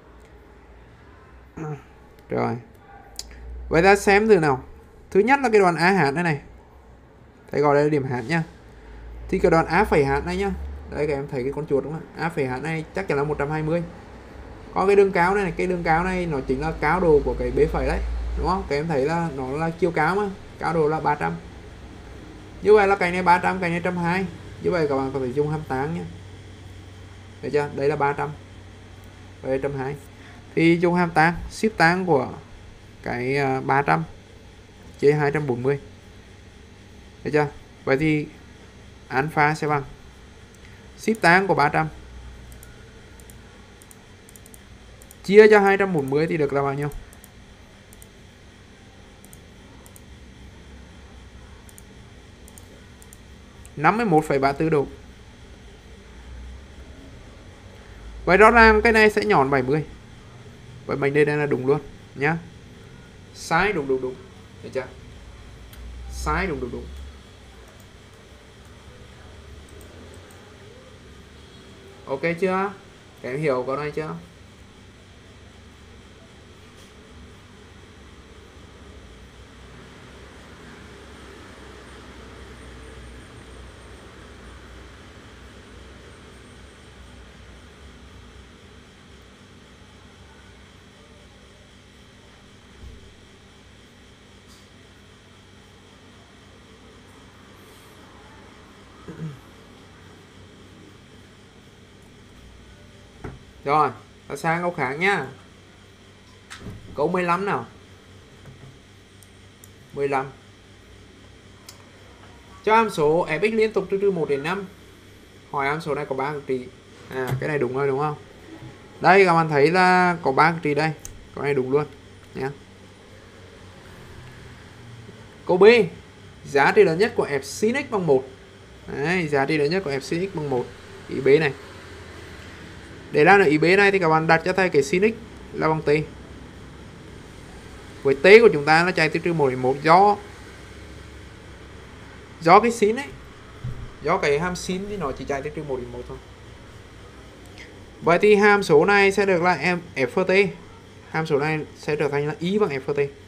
Rồi. Vậy ta xem từ nào. Thứ nhất là cái đoạn A hạt này này. Thầy gọi đây là điểm hạt nhá. Thì cái đoạn A phẩy hạt này nhá. Đấy các em thấy cái con chuột đúng không? A phẩy hạt này chắc chắn là một trăm hai mươi. Còn cái đường cáo này, này cái đường cáo này nó chính là cáo đồ của cái B phẩy đấy. Đúng không? Các em thấy là nó là chiều cáo mà. Cáo đồ là ba trăm. Như vậy là cái này ba trăm, cái này một trăm hai mươi. Như vậy các bạn có thể dùng hai mươi tám nhé. Được chưa? Đây là ba trăm. Đây một trăm hai mươi. Thì dùng hai mươi tám, ship tán của cái ba trăm chia hai trăm bốn mươi. Được chưa? Vậy thì alpha sẽ bằng ship tán của ba trăm chia cho hai trăm bốn mươi thì được là bao nhiêu? năm mươi mốt phẩy ba mươi tư độ. Vậy rõ ràng cái này sẽ nhọn bảy mươi. Vậy mình đây, đây là đúng luôn nhá. Sai đúng đúng đúng. Được chưa? Sai đúng đúng đúng. Ok chưa? Các em hiểu câu này chưa? Rồi, ta sang câu khác nhá. Câu mười lăm nào. mười lăm. Cho hàm số f(x) liên tục từ trừ một đến năm. Hỏi hàm số này có ba cực trị. À, cái này đúng rồi đúng không? Đây các bạn thấy là có ba cực trị đây. Cái này đúng luôn nhé. Câu B. Giá trị lớn nhất của f sin x bằng một. Đấy, giá trị lớn nhất của f sin x bằng một. Ý B này. Để ra được ý B này thì các bạn đặt cho thầy cái sin x là bằng t. Với t của chúng ta nó chạy từ trừ một đến một do do cái sin ấy. Do cái hàm sin thì nó chỉ chạy từ trừ một đến một thôi. Vậy thì hàm số này sẽ được là em f t. Hàm số này sẽ trở thành là y bằng f t.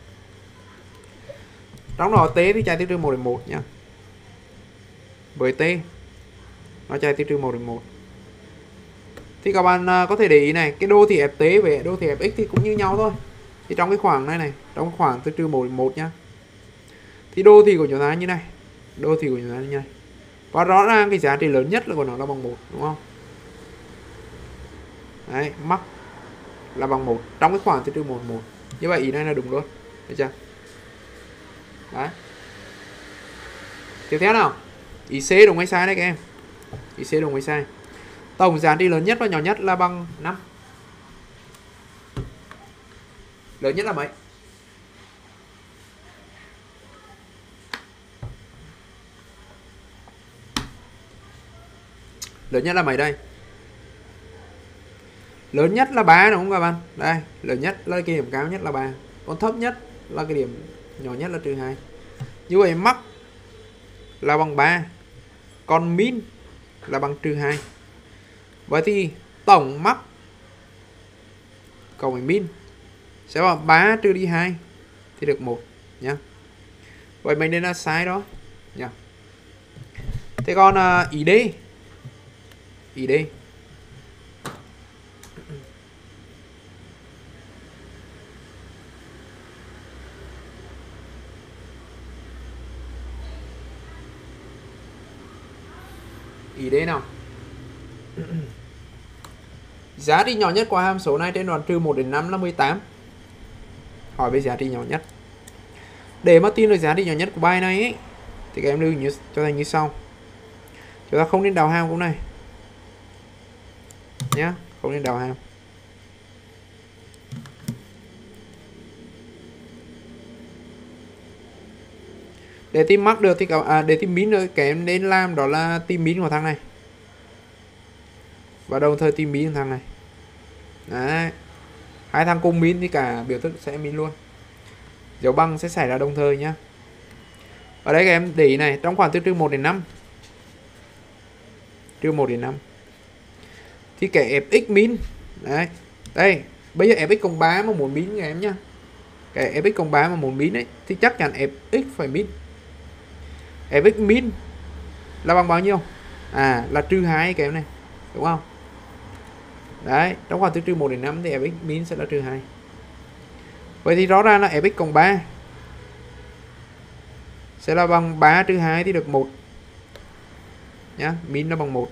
Trong đó t thì chạy từ trừ một đến một nhá. Với t nó chạy từ trừ một đến một. Thì các bạn có thể để ý này, cái đô thị ft với đô thị fx thì cũng như nhau thôi. Thì trong cái khoảng này này, trong cái khoảng từ trừ một đến một nhá. Thì đô thị của chúng ta như này, đô thị của chúng ta như này. Và rõ ràng cái giá trị lớn nhất là của nó là bằng một, đúng không? Đấy, mắc là bằng một trong cái khoảng từ trừ một đến một. Như vậy ý này là đúng luôn. Được chưa? Đấy. Tiếp theo nào. Ý C đúng hay sai đấy các em? Ý C đúng hay sai? Tập Tổng giá trị lớn nhất và nhỏ nhất là bằng năm. Lớn nhất là mấy? Lớn nhất là mấy đây? Lớn nhất là ba đúng không các bạn? Đây, lớn nhất là cái điểm cao nhất là ba. Còn thấp nhất là cái điểm nhỏ nhất là trừ hai. Như vậy mắc là bằng ba. Còn min là bằng trừ hai. Vậy thì tổng mắc cộng với min sẽ bằng ba trừ đi hai thì được một nhá. Vậy mình nên là sai đó nhá. Thế còn uh, ý D. Ý D. Ý D nào. Giá trị nhỏ nhất của hàm số này trên đoạn trừ một đến năm là mười tám. Hỏi về giá trị nhỏ nhất. Để mà tìm được giá trị nhỏ nhất của bài này ấy, thì các em lưu ý cho thành như sau. Chúng ta không nên đào hàm cũng này nhá, không nên đào hàm. Để tìm mắc được thì à, để tìm min được các em nên làm đó là tìm min của thằng này và đồng thời tìm min của thằng này. Đấy. Hai thằng cùng min thì cả biểu thức sẽ min luôn. Dấu bằng sẽ xảy ra đồng thời nhá. Ở đây các em để ý này, trong khoảng từ trừ một đến năm. Trừ một đến năm. Thì cái fx min. Đấy. Đây, bây giờ fx cộng ba mà muốn min các em nhá. Cái fx cộng ba mà muốn min ấy thì chắc chắn fx phải min. Fx min là bằng bao nhiêu? À là trừ hai cái này, đúng không? Đấy, trong khoảng từ trừ một đến năm thì fx min sẽ là trừ hai. Vậy thì rõ ràng là fx cộng ba sẽ là bằng ba trừ hai thì được một. Nhá, min là bằng một.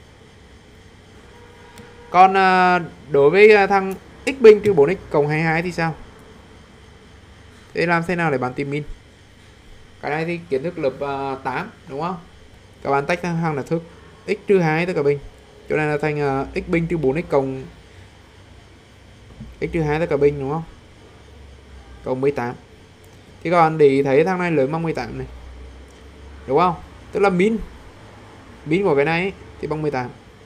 Còn đối với thằng x bình trừ bốn x cộng hai mươi hai thì sao? Thế làm thế nào để bạn tìm min? Cái này thì kiến thức lớp tám đúng không? Các bạn tách hàng là thức x trừ hai tất cả bình. Chỗ này là thành x bình trừ bốn x cộng x trừ hai tất cả bình đúng không? Cộng mười tám. Thì còn để thấy thằng này lớn bằng mười tám này. Đúng không? Tức là min min của cái này ấy, thì bằng mười tám.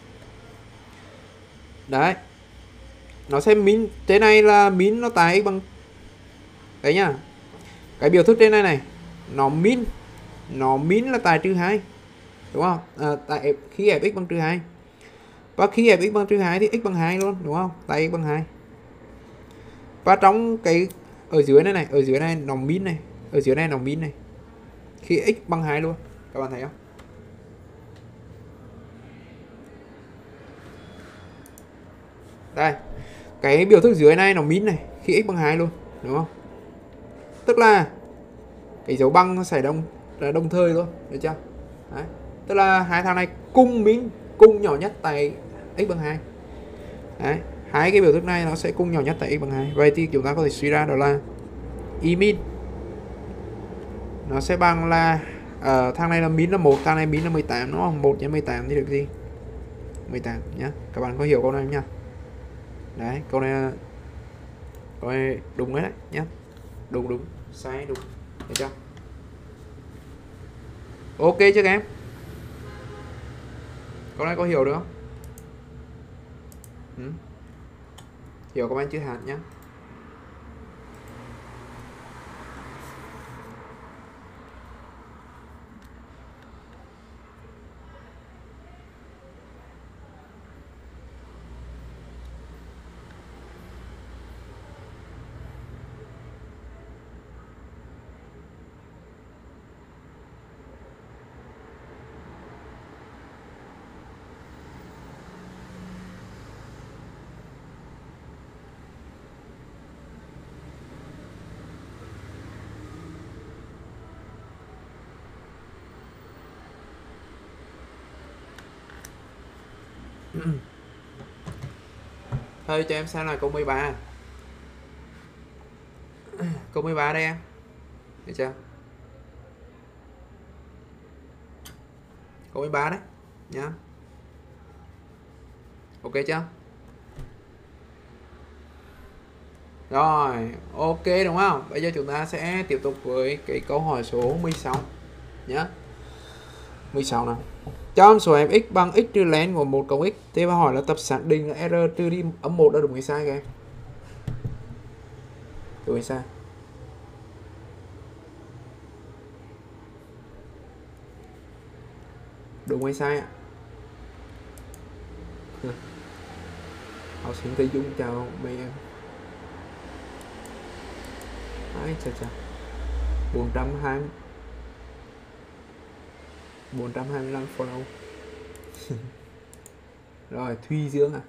Đấy. Nó sẽ min trên này là min nó tại x bằng đấy nhá. Cái biểu thức trên này này nó min nó min là tại trừ hai. Đúng không? À, tại khi fx bằng trừ hai. Và khi fx bằng trừ hai thì x bằng hai luôn, đúng không? Tại x bằng hai. Và trong cái ở dưới này này, ở dưới này nó min này, ở dưới này nó min này. Khi x bằng hai luôn. Các bạn thấy không? Đây. Cái biểu thức dưới này nó min này, khi x bằng hai luôn, đúng không? Tức là cái dấu bằng nó xảy đồng là đồng thời luôn, được chưa? Đấy. Tức là hai thằng này cùng min, cùng nhỏ nhất tại x bằng hai. Đấy, hai cái biểu thức này nó sẽ cùng nhỏ nhất tại x bằng hai. Vậy thì chúng ta có thể suy ra đó là y min nó sẽ bằng là uh, thằng này là min là một, thằng này min là mười tám đúng không? một nhân mười tám thì được gì? mười tám nhá. Các bạn có hiểu câu này nhá? Đấy, câu này câu này đúng đấy, đấy nhá. Đúng đúng, sai đúng. Được chưa? Ok chưa các em? Câu này có hiểu được không? Ừ. Hiểu comment chữ hạt nhé. Thôi cho em xem là câu mười ba. Câu mười ba đây em. Được chưa? Câu mười ba đấy nhá. Ok chưa? Rồi, ok đúng không? Bây giờ chúng ta sẽ tiếp tục với cái câu hỏi số mười sáu nhé. mười sáu nào. Cho hàm số f(x) bằng x trừ len của một cộng x. Thế và hỏi là tập xác định là r trừ đi âm một là đúng hay sai các em? Đúng hay sai? Đúng hay sai ạ? Học sinh Tây Dung chào mấy em. Ai chà chà. bốn trăm hai mươi bốn trăm hai mươi lăm follow. Rồi, Thuy Dương à.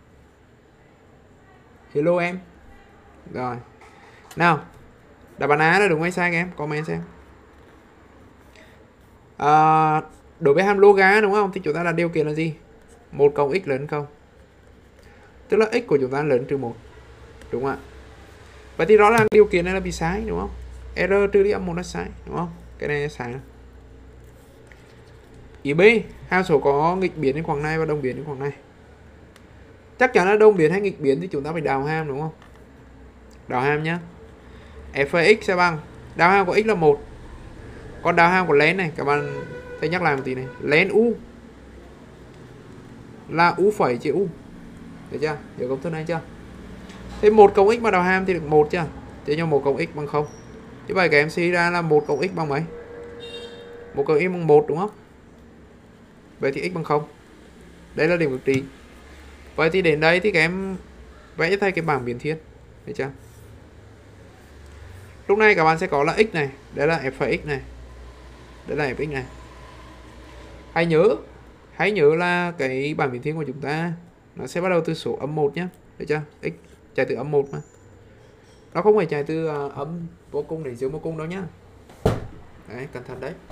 Hello em. Rồi. Nào. Đáp án A là đúng hay sai các em? Comment xem. À, đối với hàm loga đúng không? Thì chúng ta đặt điều kiện là gì? một cộng x lớn không? Tức là x của chúng ta lớn trừ một. Đúng không ạ? Vậy thì rõ ràng điều kiện này là bị sai đúng không? R trừ đi âm một là sai đúng không? Cái này là sai. Ý B, hàm số có nghịch biến đến khoảng này và đồng biến đến khoảng này. Chắc chắn là đồng biến hay nghịch biến thì chúng ta phải đào hàm đúng không? Đào hàm nhá. F(x) sẽ bằng đào hàm của x là một. Còn đào hàm của len này các bạn thấy nhắc lại một tí này, len u là u phẩy chia u. Được chưa? Hiểu công thức này chưa? Thế một cộng x mà đào hàm thì được một chưa? Thế cho một cộng x bằng không. Như vậy các em suy ra là một cộng x bằng mấy? một cộng x bằng một đúng không? Vậy thì x bằng không. Đây là điểm cực trị. Vậy thì đến đây thì các em vẽ cho thầy cái bảng biến thiên. Được chưa? Lúc này các bạn sẽ có là x này, đây là f(x) này. Đây là f(x) này. Hãy nhớ, hãy nhớ là cái bảng biến thiên của chúng ta nó sẽ bắt đầu từ số âm một nhé. Được chưa? X chạy từ âm một mà. Nó không phải chạy từ uh, âm vô cùng đến dương vô cùng đâu nhá. Đấy, cẩn thận đấy.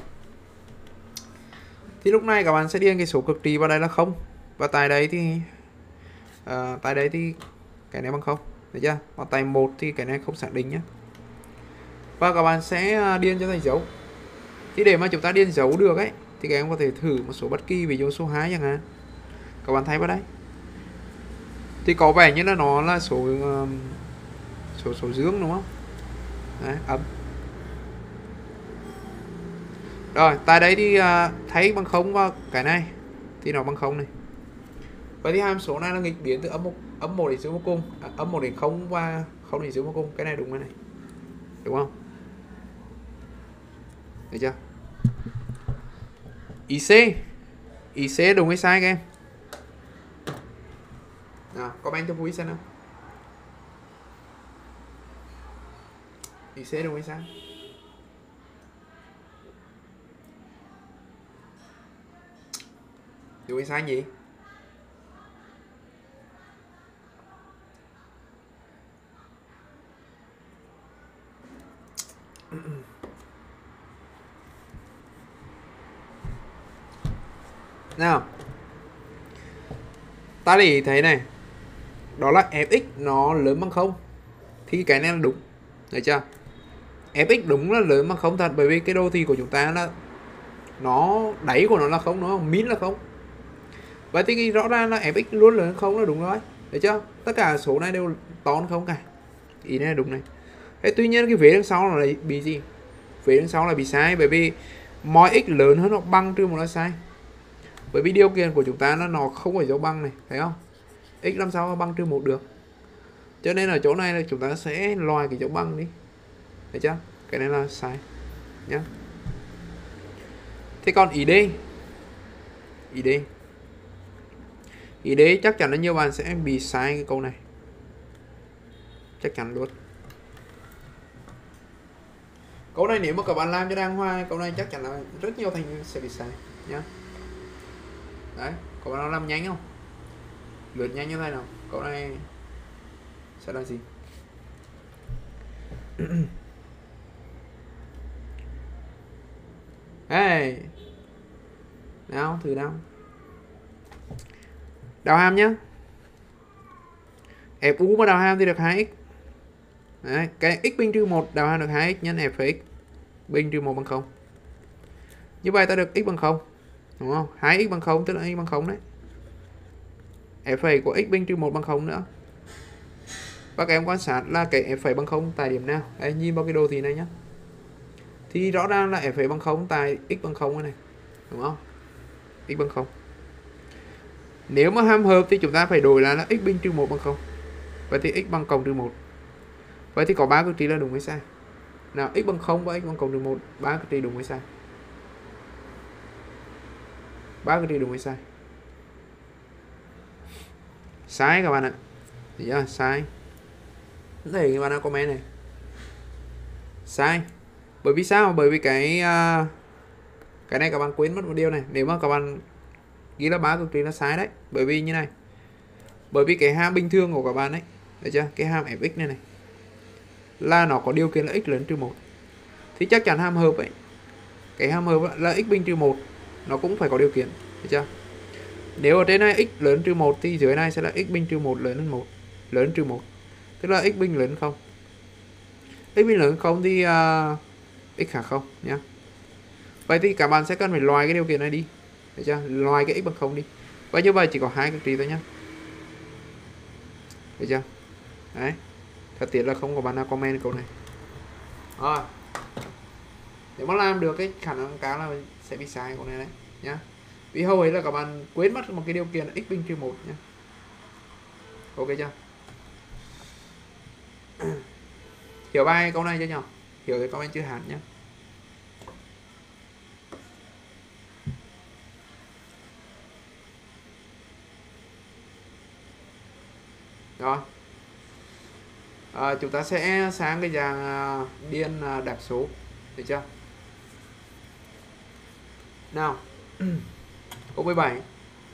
Thì lúc này các bạn sẽ điền cái số cực trị vào đây là không. Và tại đây thì uh, tại đây thì cái này bằng không. Được chưa? Và tại một thì cái này không xác định nhé. Và các bạn sẽ điền cho thầy dấu. Thì để mà chúng ta điền dấu được ấy thì các em có thể thử một số bất kỳ, ví dụ số hai chẳng hạn. Các bạn thấy vào đây thì có vẻ như là nó là số uh, số số dương đúng không? Đấy, âm. Rồi, tại đây thì uh, thấy bằng không và cái này thì nó bằng không này. Vậy thì hàm số này là nghịch biến từ âm một âm một đến dương vô cùng, à, âm một đến không và không đến dương vô cùng. Cái này đúng cái này. Đúng không? Được chưa? Ý C. Ý C đúng hay sai các em? Nào, comment cho vui xem nào. Ý C đúng hay sai? Đúng hay sai gì? Nào, ta để thấy này, đó là f(x) nó lớn bằng không thì cái này là đúng. Được chưa? F(x) đúng là lớn bằng không thật, bởi vì cái đô thị của chúng ta là nó đáy của nó là không đúng không? Min là không. Vậy thì rõ ràng là f(x) luôn lớn hơn không là đúng rồi. Được chưa? Tất cả số này đều to hơn không cả. Ý này là đúng này. Thế tuy nhiên cái vế đằng sau là bị gì? Vế đằng sau là bị sai, bởi vì mọi x lớn hơn hoặc bằng trừ một là sai. Bởi vì điều kiện của chúng ta là nó không phải dấu bằng này, thấy không? X làm sao bằng trừ một được. Cho nên ở chỗ này là chúng ta sẽ loại cái dấu bằng đi. Được chưa? Cái này là sai nhá. Thế còn ý D. Ý D. Ý D chắc chắn là nhiều bạn sẽ bị sai cái câu này. Chắc chắn luôn. Câu này nếu mà các bạn làm cho đàng hoàng, câu này chắc chắn là rất nhiều thành viên sẽ bị sai nhá. Đấy, các bạn làm nhanh không? Lượt nhanh như thế nào? Câu này sẽ là gì? Hey. Nào, thử nào. Đào hàm nhá. Fu mà đào hàm thì được hai x. Đấy, cái x bình trừ một đào hàm được hai x nhân f(x) bình trừ một bằng không. Như vậy ta được x bằng không. Đúng không? hai x bằng không tức là y bằng không đấy. f phẩy của x bình trừ một bằng không nữa. Và các em quan sát là cái f phẩy bằng không tại điểm nào. Đây, nhìn vào cái đồ thị này nhé. Thì rõ ràng là f phẩy bằng không tại x bằng không này, đúng không? X bằng không. Nếu mà ham hợp thì chúng ta phải đổi lại là x bình trừ một bằng không. Vậy thì x bằng cộng trừ một. Vậy thì có ba cực trị là đúng hay sai? Nào, x bằng không và x bằng cộng trừ một, ba cực trị đúng hay sai? ba cực trị đúng hay sai? Sai các bạn ạ. Thì yeah, sai. Đây các bạn đã comment này. Sai. Bởi vì sao? Bởi vì cái uh, cái này các bạn quên mất một điều này. Nếu mà các bạn ghi là ba cực trị là sai đấy. Bởi vì như này. Bởi vì cái hàm bình thường của các bạn ấy, được chưa? Cái hàm fx này này là nó có điều kiện là x lớn trừ một. Thì chắc chắn hàm hợp ấy, cái hàm hợp là x bình trừ một nó cũng phải có điều kiện, được chưa? Nếu ở trên này x lớn trừ một thì dưới này sẽ là x bình trừ một lớn hơn một, lớn trừ một. Tức là x bình lớn không. X bình lớn không thì uh, x khác không nhá. Vậy thì các bạn sẽ cần phải loại cái điều kiện này đi, được chưa? Loại cái x bằng không đi. Và như vậy chỉ có hai cực trị thôi nhá. Được chưa? Đấy. Thật tiết là không có bạn nào comment câu này. Rồi. Nếu mà làm được cái khả năng cao là sẽ bị sai câu này đấy nhá. Vì hầu ấy là các bạn quên mất một cái điều kiện là x bình trừ một nhá. Ok chưa? Hiểu bài câu này chưa nhỉ? Hiểu thì comment chữ hạt nhé. Rồi. À, chúng ta sẽ sang cái dạng điền đặc số, được chưa? Nào. Câu mười bảy.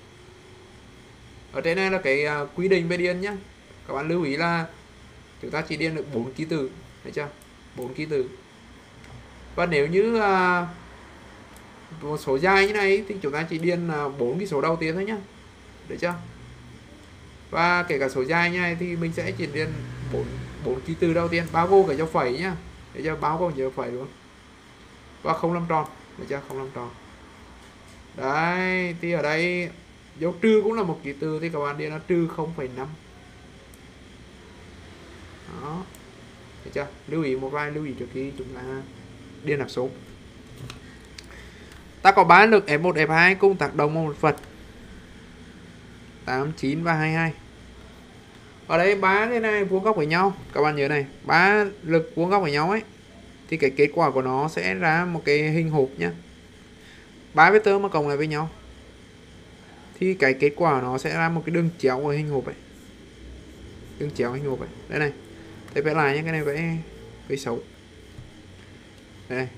Ở trên này là cái quy định về điền nhé. Các bạn lưu ý là chúng ta chỉ điền được bốn ký tự, được chưa? bốn ký tự. Và nếu như uh, một số dài như này thì chúng ta chỉ điền bốn uh, cái số đầu tiên thôi nhá, được chưa? Và kể cả số dài như này thì mình sẽ chỉ điền bốn bốn ký tự đầu tiên, bao gồm cả dấu phẩy nhá, được chưa? Bao gồm dấu phẩy luôn. Và không làm tròn, được chưa? Không làm tròn. Đấy, thì ở đây dấu trừ cũng là một ký tự thì các bạn điền là trừ không phẩy năm. Đó. Được chưa? Lưu ý một vài lưu ý trước khi chúng ta điền đặc số. Ta có ba lực F một, F hai cùng tác động vào một vật tám, chín và hai mươi hai. Ở đây ba cái này vuông góc với nhau, các bạn nhớ này, ba lực vuông góc với nhau ấy thì cái kết quả của nó sẽ ra một cái hình hộp nhá. Ba vectơ mà cộng lại với nhau thì cái kết quả nó sẽ ra một cái đường chéo ở hình hộp ấy. Đường chéo hình hộp ấy. Đây này. Thế vẽ lại nhé, cái này vẽ vẽ xấu. Đây.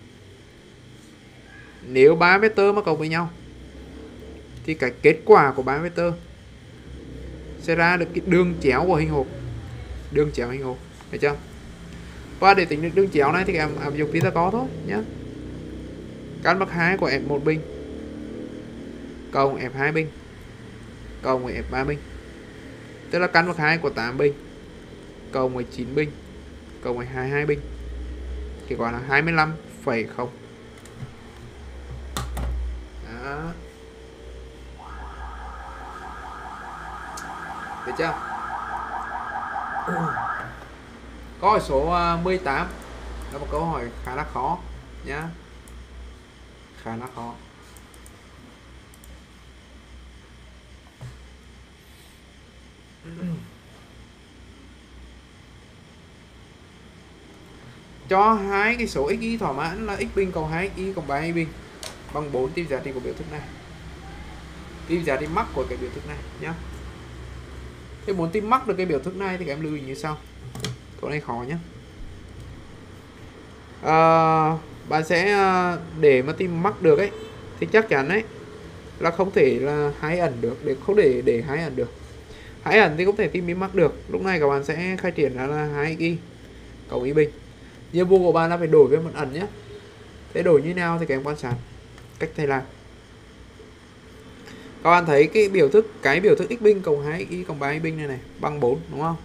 Nếu ba vectơ mà cộng với nhau thì cái kết quả của ba vectơ sẽ ra được cái đường chéo của hình hộp. Đường chéo hình hộp, được chưa? Và để tính được đường chéo này thì các em áp dụng Pythagore thôi nhé. Căn bậc hai của F một bình cộng F hai bình cộng với F ba bình. Tức là căn bậc hai của tám bình cộng với chín bình cộng với hai mươi hai bình. Kết quả là hai mươi lăm phẩy không. Đó. Được chưa? Câu hỏi số mười tám là một câu hỏi khá là khó nhá. Khá là khó. Cho hai cái số xy thỏa mãn là x bình cộng hai xy cộng ba y bình bằng bốn, tìm giá trị của biểu thức này. Tìm giá trị mắc của cái biểu thức này nhá. Thế muốn tìm mắc được cái biểu thức này thì các em lưu ý như sau. Câu này khó nhé. À, bạn sẽ để mà tìm mắc được ấy thì chắc chắn ấy là không thể là hai ẩn được, để không để để hai ẩn được. Hai ẩn thì không thể tìm bí mắc được. Lúc này các bạn sẽ khai triển ra là hai y cộng y bình. Nhiệm vụ của bạn là phải đổi với một ẩn nhé. Thế đổi như nào thì các em quan sát cách thầy làm. Các bạn thấy cái biểu thức cái biểu thức x bình cộng hai y cộng ba y bình này này bằng bốn, đúng không?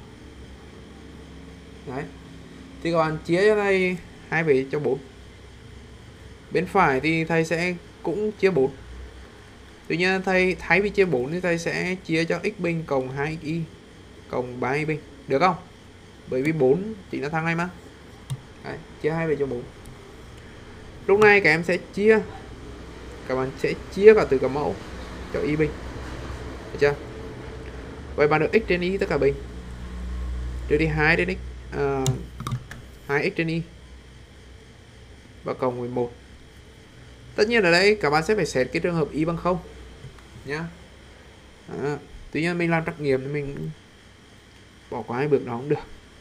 Đấy. Thì các bạn chia cho thầy hai về cho bốn. Bên phải thì thầy sẽ cũng chia bốn. Tuy nhiên thầy thay vì chia bốn thì thầy sẽ chia cho x bình cộng hai x y cộng ba y bình, được không? Bởi vì bốn chính là thằng này mà. Đấy, chia hai về cho bốn. Lúc này các em sẽ chia, các bạn sẽ chia cả từ cả mẫu cho y bình, được chưa? Vậy bạn được x trên y tất cả bình, trừ đi hai trên x, uh, hai x trên y và cộng mười một. Tất nhiên ở đây các bạn sẽ phải xét cái trường hợp y bằng không nhá. À, tuy nhiên mình làm trắc nghiệm thì mình bỏ qua hai bước đó không được,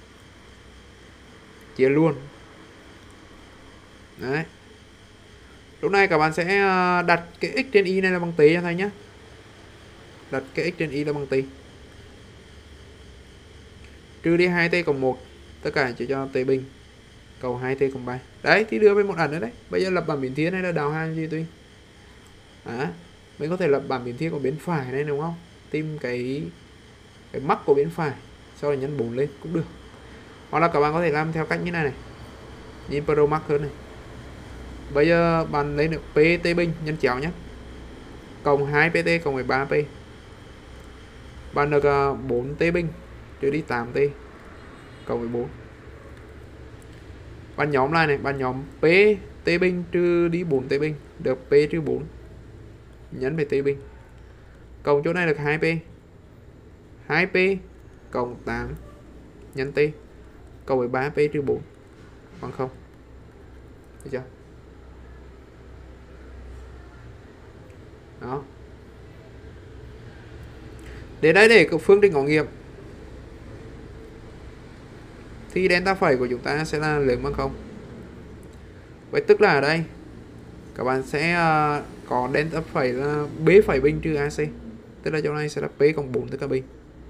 chia luôn. Đấy, lúc này các bạn sẽ đặt cái x trên y này là bằng tỷ cho thầy nhé. Đặt cái x trên y là bằng tỷ, trừ đi hai t cộng một, tất cả chỉ cho t bình cộng hai t cộng ba. Đấy, thì đưa về một ẩn nữa đấy. Bây giờ lập bảng biến thiên hay là đào hàm gì tùy. À, mình có thể lập bảng biến thiên của bên phải này đúng không? Tìm cái cái mắc của bên phải, sau đó nhân bốn lên cũng được. Hoặc là các bạn có thể làm theo cách như này này, nhìn pro max hơn này. Bây giờ bạn lấy được pt bình nhân chéo nhé, cộng hai pt cộng mười ba p, bạn được bốn t bình trừ đi tám t cộng mười bốn. Bạn nhóm lại này, bạn nhóm p t bình trừ đi bốn t bình được p trừ bốn nhân về t bình, cộng chỗ này được hai p, hai p cộng tám nhân t cộng với ba p trừ bốn bằng không. Được chưa? Đó. Để đây để phương trình ngỏ nghiệm thì delta phẩy của chúng ta sẽ là lớn bằng không. Vậy tức là ở đây các bạn sẽ uh, có delta phẩy là b phẩy bình trừ ac, tức là chỗ này sẽ là p cộng bốn tất cả bình,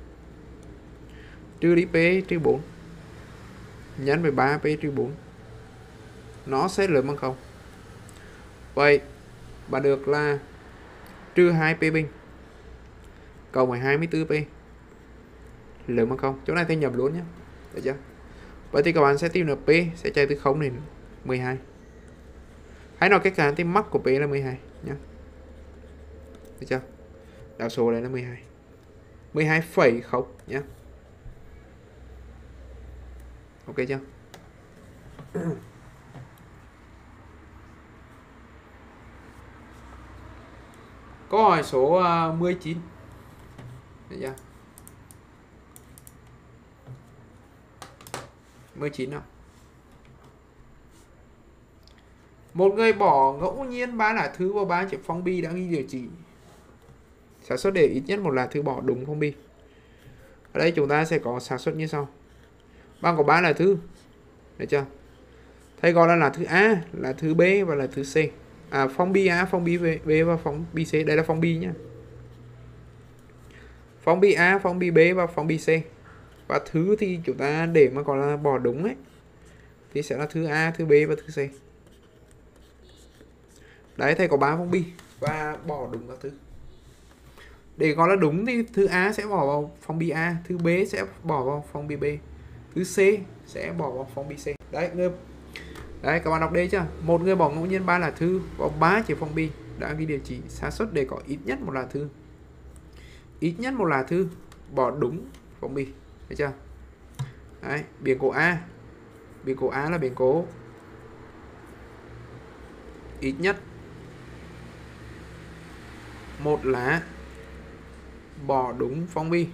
trừ đi p trừ bốn nhân với ba p trừ bốn, nó sẽ lớn bằng không. Vậy bạn được là trừ hai p bình cộng với hai mươi tư p lớn bằng không. Chỗ này thì nhập luôn nhé, được chưa? Vậy thì các bạn sẽ tìm được p sẽ chạy từ không đến mười hai. Hãy nói cách khác thì mắc của p là mười hai nhé, được chưa? Đảo số này là mười hai, mười hai phẩy không nhé. Ok chưa? Câu hỏi số uh, mười chín. Được chưa? mười chín nào. Một người bỏ ngẫu nhiên ba lá thư vào ba chiếc phong bì đã ghi địa chỉ. Xác suất để ít nhất một lá thư bỏ đúng phong bì. Ở đây chúng ta sẽ có xác suất như sau. Bạn có ba lá thư, được chưa? Thầy gọi là lá thư A, lá thư B và lá thư C. À, phong bì A, phong bì B và phong bì C. Đây là phong bì nhé. Phong bì A, phong bì B và phong bì C. Và thứ thì chúng ta để mà còn là bỏ đúng ấy thì sẽ là thư A, thư B và thư C. Đấy, thầy có ba phong bì và bỏ đúng các thứ. Để gọi là đúng thì thư A sẽ bỏ vào phong bì A, thư B sẽ bỏ vào phong bì B, thứ C sẽ bỏ vào phong bì C. Đấy, người... Đấy, các bạn đọc đây chưa? Một người bỏ ngẫu nhiên ba lá thư vào ba chiếc phong bì đã ghi địa chỉ. Xác suất để có ít nhất một lá thư, ít nhất một lá thư bỏ đúng phong bì, thấy chưa? Đấy, biến cố A, biến cố A là biến cố ít nhất một lá bỏ đúng phong bì.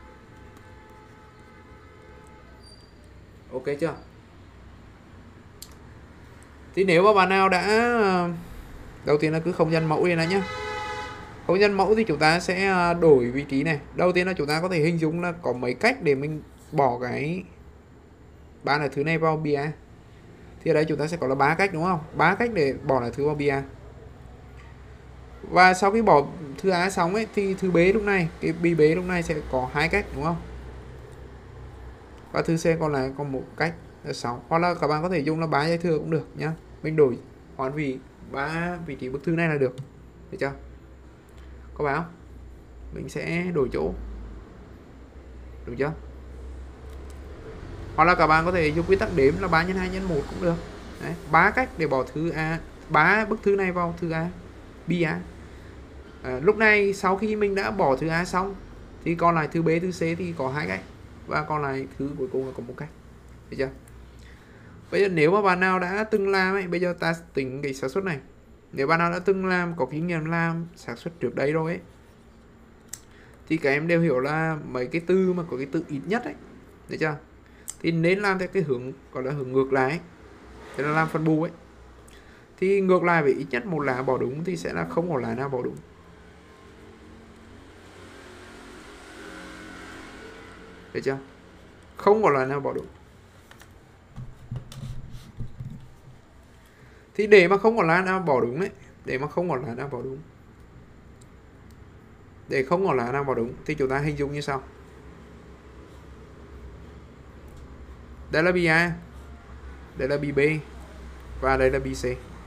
Ok chưa? Thì nếu mà bạn nào đã, đầu tiên là cứ không nhân mẫu đi này nhé. Không nhân mẫu thì chúng ta sẽ đổi vị trí này. Đầu tiên là chúng ta có thể hình dung là có mấy cách để mình bỏ cái ba là thứ này vào bia. Thì ở đây chúng ta sẽ có là ba cách đúng không? Ba cách để bỏ là thứ vào bia. Và sau khi bỏ thư A xong ấy thì thư B lúc này, cái bi B lúc này sẽ có hai cách đúng không? Và thư C còn lại còn một cách là sáu. Hoặc là các bạn có thể dùng là ba giấy thừa cũng được nhá. Mình đổi hoán vị ba vị trí bức thư này là được. Được chưa? Có phải không? Mình sẽ đổi chỗ. Được chưa? Hoặc là các bạn có thể dùng quy tắc đếm là ba nhân hai nhân một cũng được. Đấy, ba cách để bỏ thư A, ba bức thư này vào thư A, bi A. À, lúc này sau khi mình đã bỏ thứ A xong thì còn lại thứ B, thứ C thì có hai cách, và còn lại thứ cuối cùng là có một cách, được chưa? Bây giờ nếu mà bạn nào đã từng làm ấy, bây giờ ta tính cái xác suất này. Nếu bạn nào đã từng làm, có kinh nghiệm làm xác suất trước đây rồi ấy, thì các em đều hiểu là mấy cái từ mà có cái từ ít nhất ấy, được chưa? Thì nên làm theo cái hướng gọi là hướng ngược lại ấy. Thế là làm phân bù ấy. Thì ngược lại với ít nhất một lá bỏ đúng thì sẽ là không có lá nào bỏ đúng. Được chưa? Không có lá nào bỏ đúng. Thì để mà không có lá nào bỏ đúng đấy, để mà không có lá nào bỏ đúng, để không có lá nào bỏ đúng thì chúng ta hình dung như sau. Đây là bi A, đây là bi B và đây là bi C.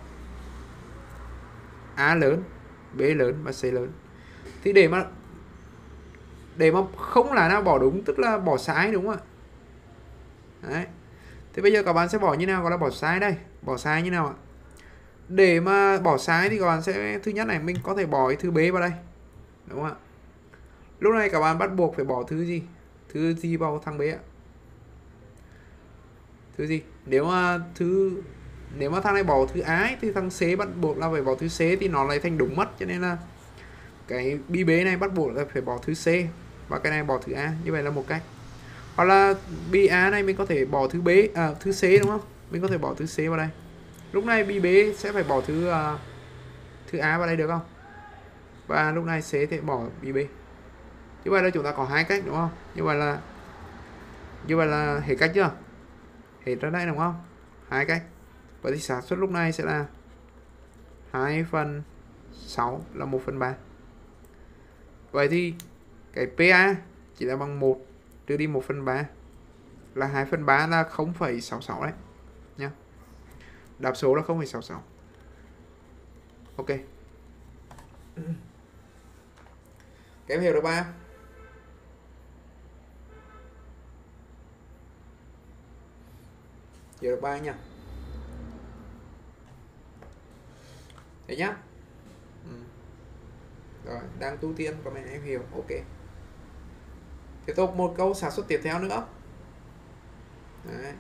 A lớn, B lớn và C lớn. Thì để mà để mà không lá nào bỏ đúng tức là bỏ sai, đúng không ạ? Đấy. Thì bây giờ các bạn sẽ bỏ như nào gọi là bỏ sai đây? Bỏ sai như nào ạ? Để mà bỏ sai thì các bạn sẽ, thứ nhất này mình có thể bỏ cái thứ B vào đây, đúng không ạ? Lúc này các bạn bắt buộc phải bỏ thứ gì? Thứ gì vào thằng B ạ? Thứ gì? Nếu mà thứ nếu mà thằng này bỏ thứ A ấy, thì thằng C bắt buộc là phải bỏ thứ C thì nó lại thành đúng mất, cho nên là cái bi B này bắt buộc là phải bỏ thứ C và cái này bỏ thứ A. Như vậy là một cách. Hoặc là bi A này mình có thể bỏ thứ B, à, thứ C, đúng không? Mình có thể bỏ thứ C vào đây. Lúc này bi B sẽ phải bỏ thứ uh, thứ A vào đây, được không? Và lúc này C thì bỏ bi B. Như vậy là chúng ta có hai cách, đúng không? Như vậy là như vậy là hết cách chưa? Hết ra đây, đúng không? Hai cách. Vậy thì xác suất lúc này sẽ là hai phần sáu là một phần ba. Vậy thì cái pê a chỉ là bằng một trừ đi một phần ba là hai phần ba là không phẩy sáu sáu đấy nhá. Đáp số là không phẩy sáu sáu. Ok. Các em hiểu được ba? Hiểu được ba nhá. Đấy nhá. Ừ. Rồi, đang tu tiên comment em hiểu. Ok. Tiếp tục một câu xác suất tiếp theo nữa. Đấy.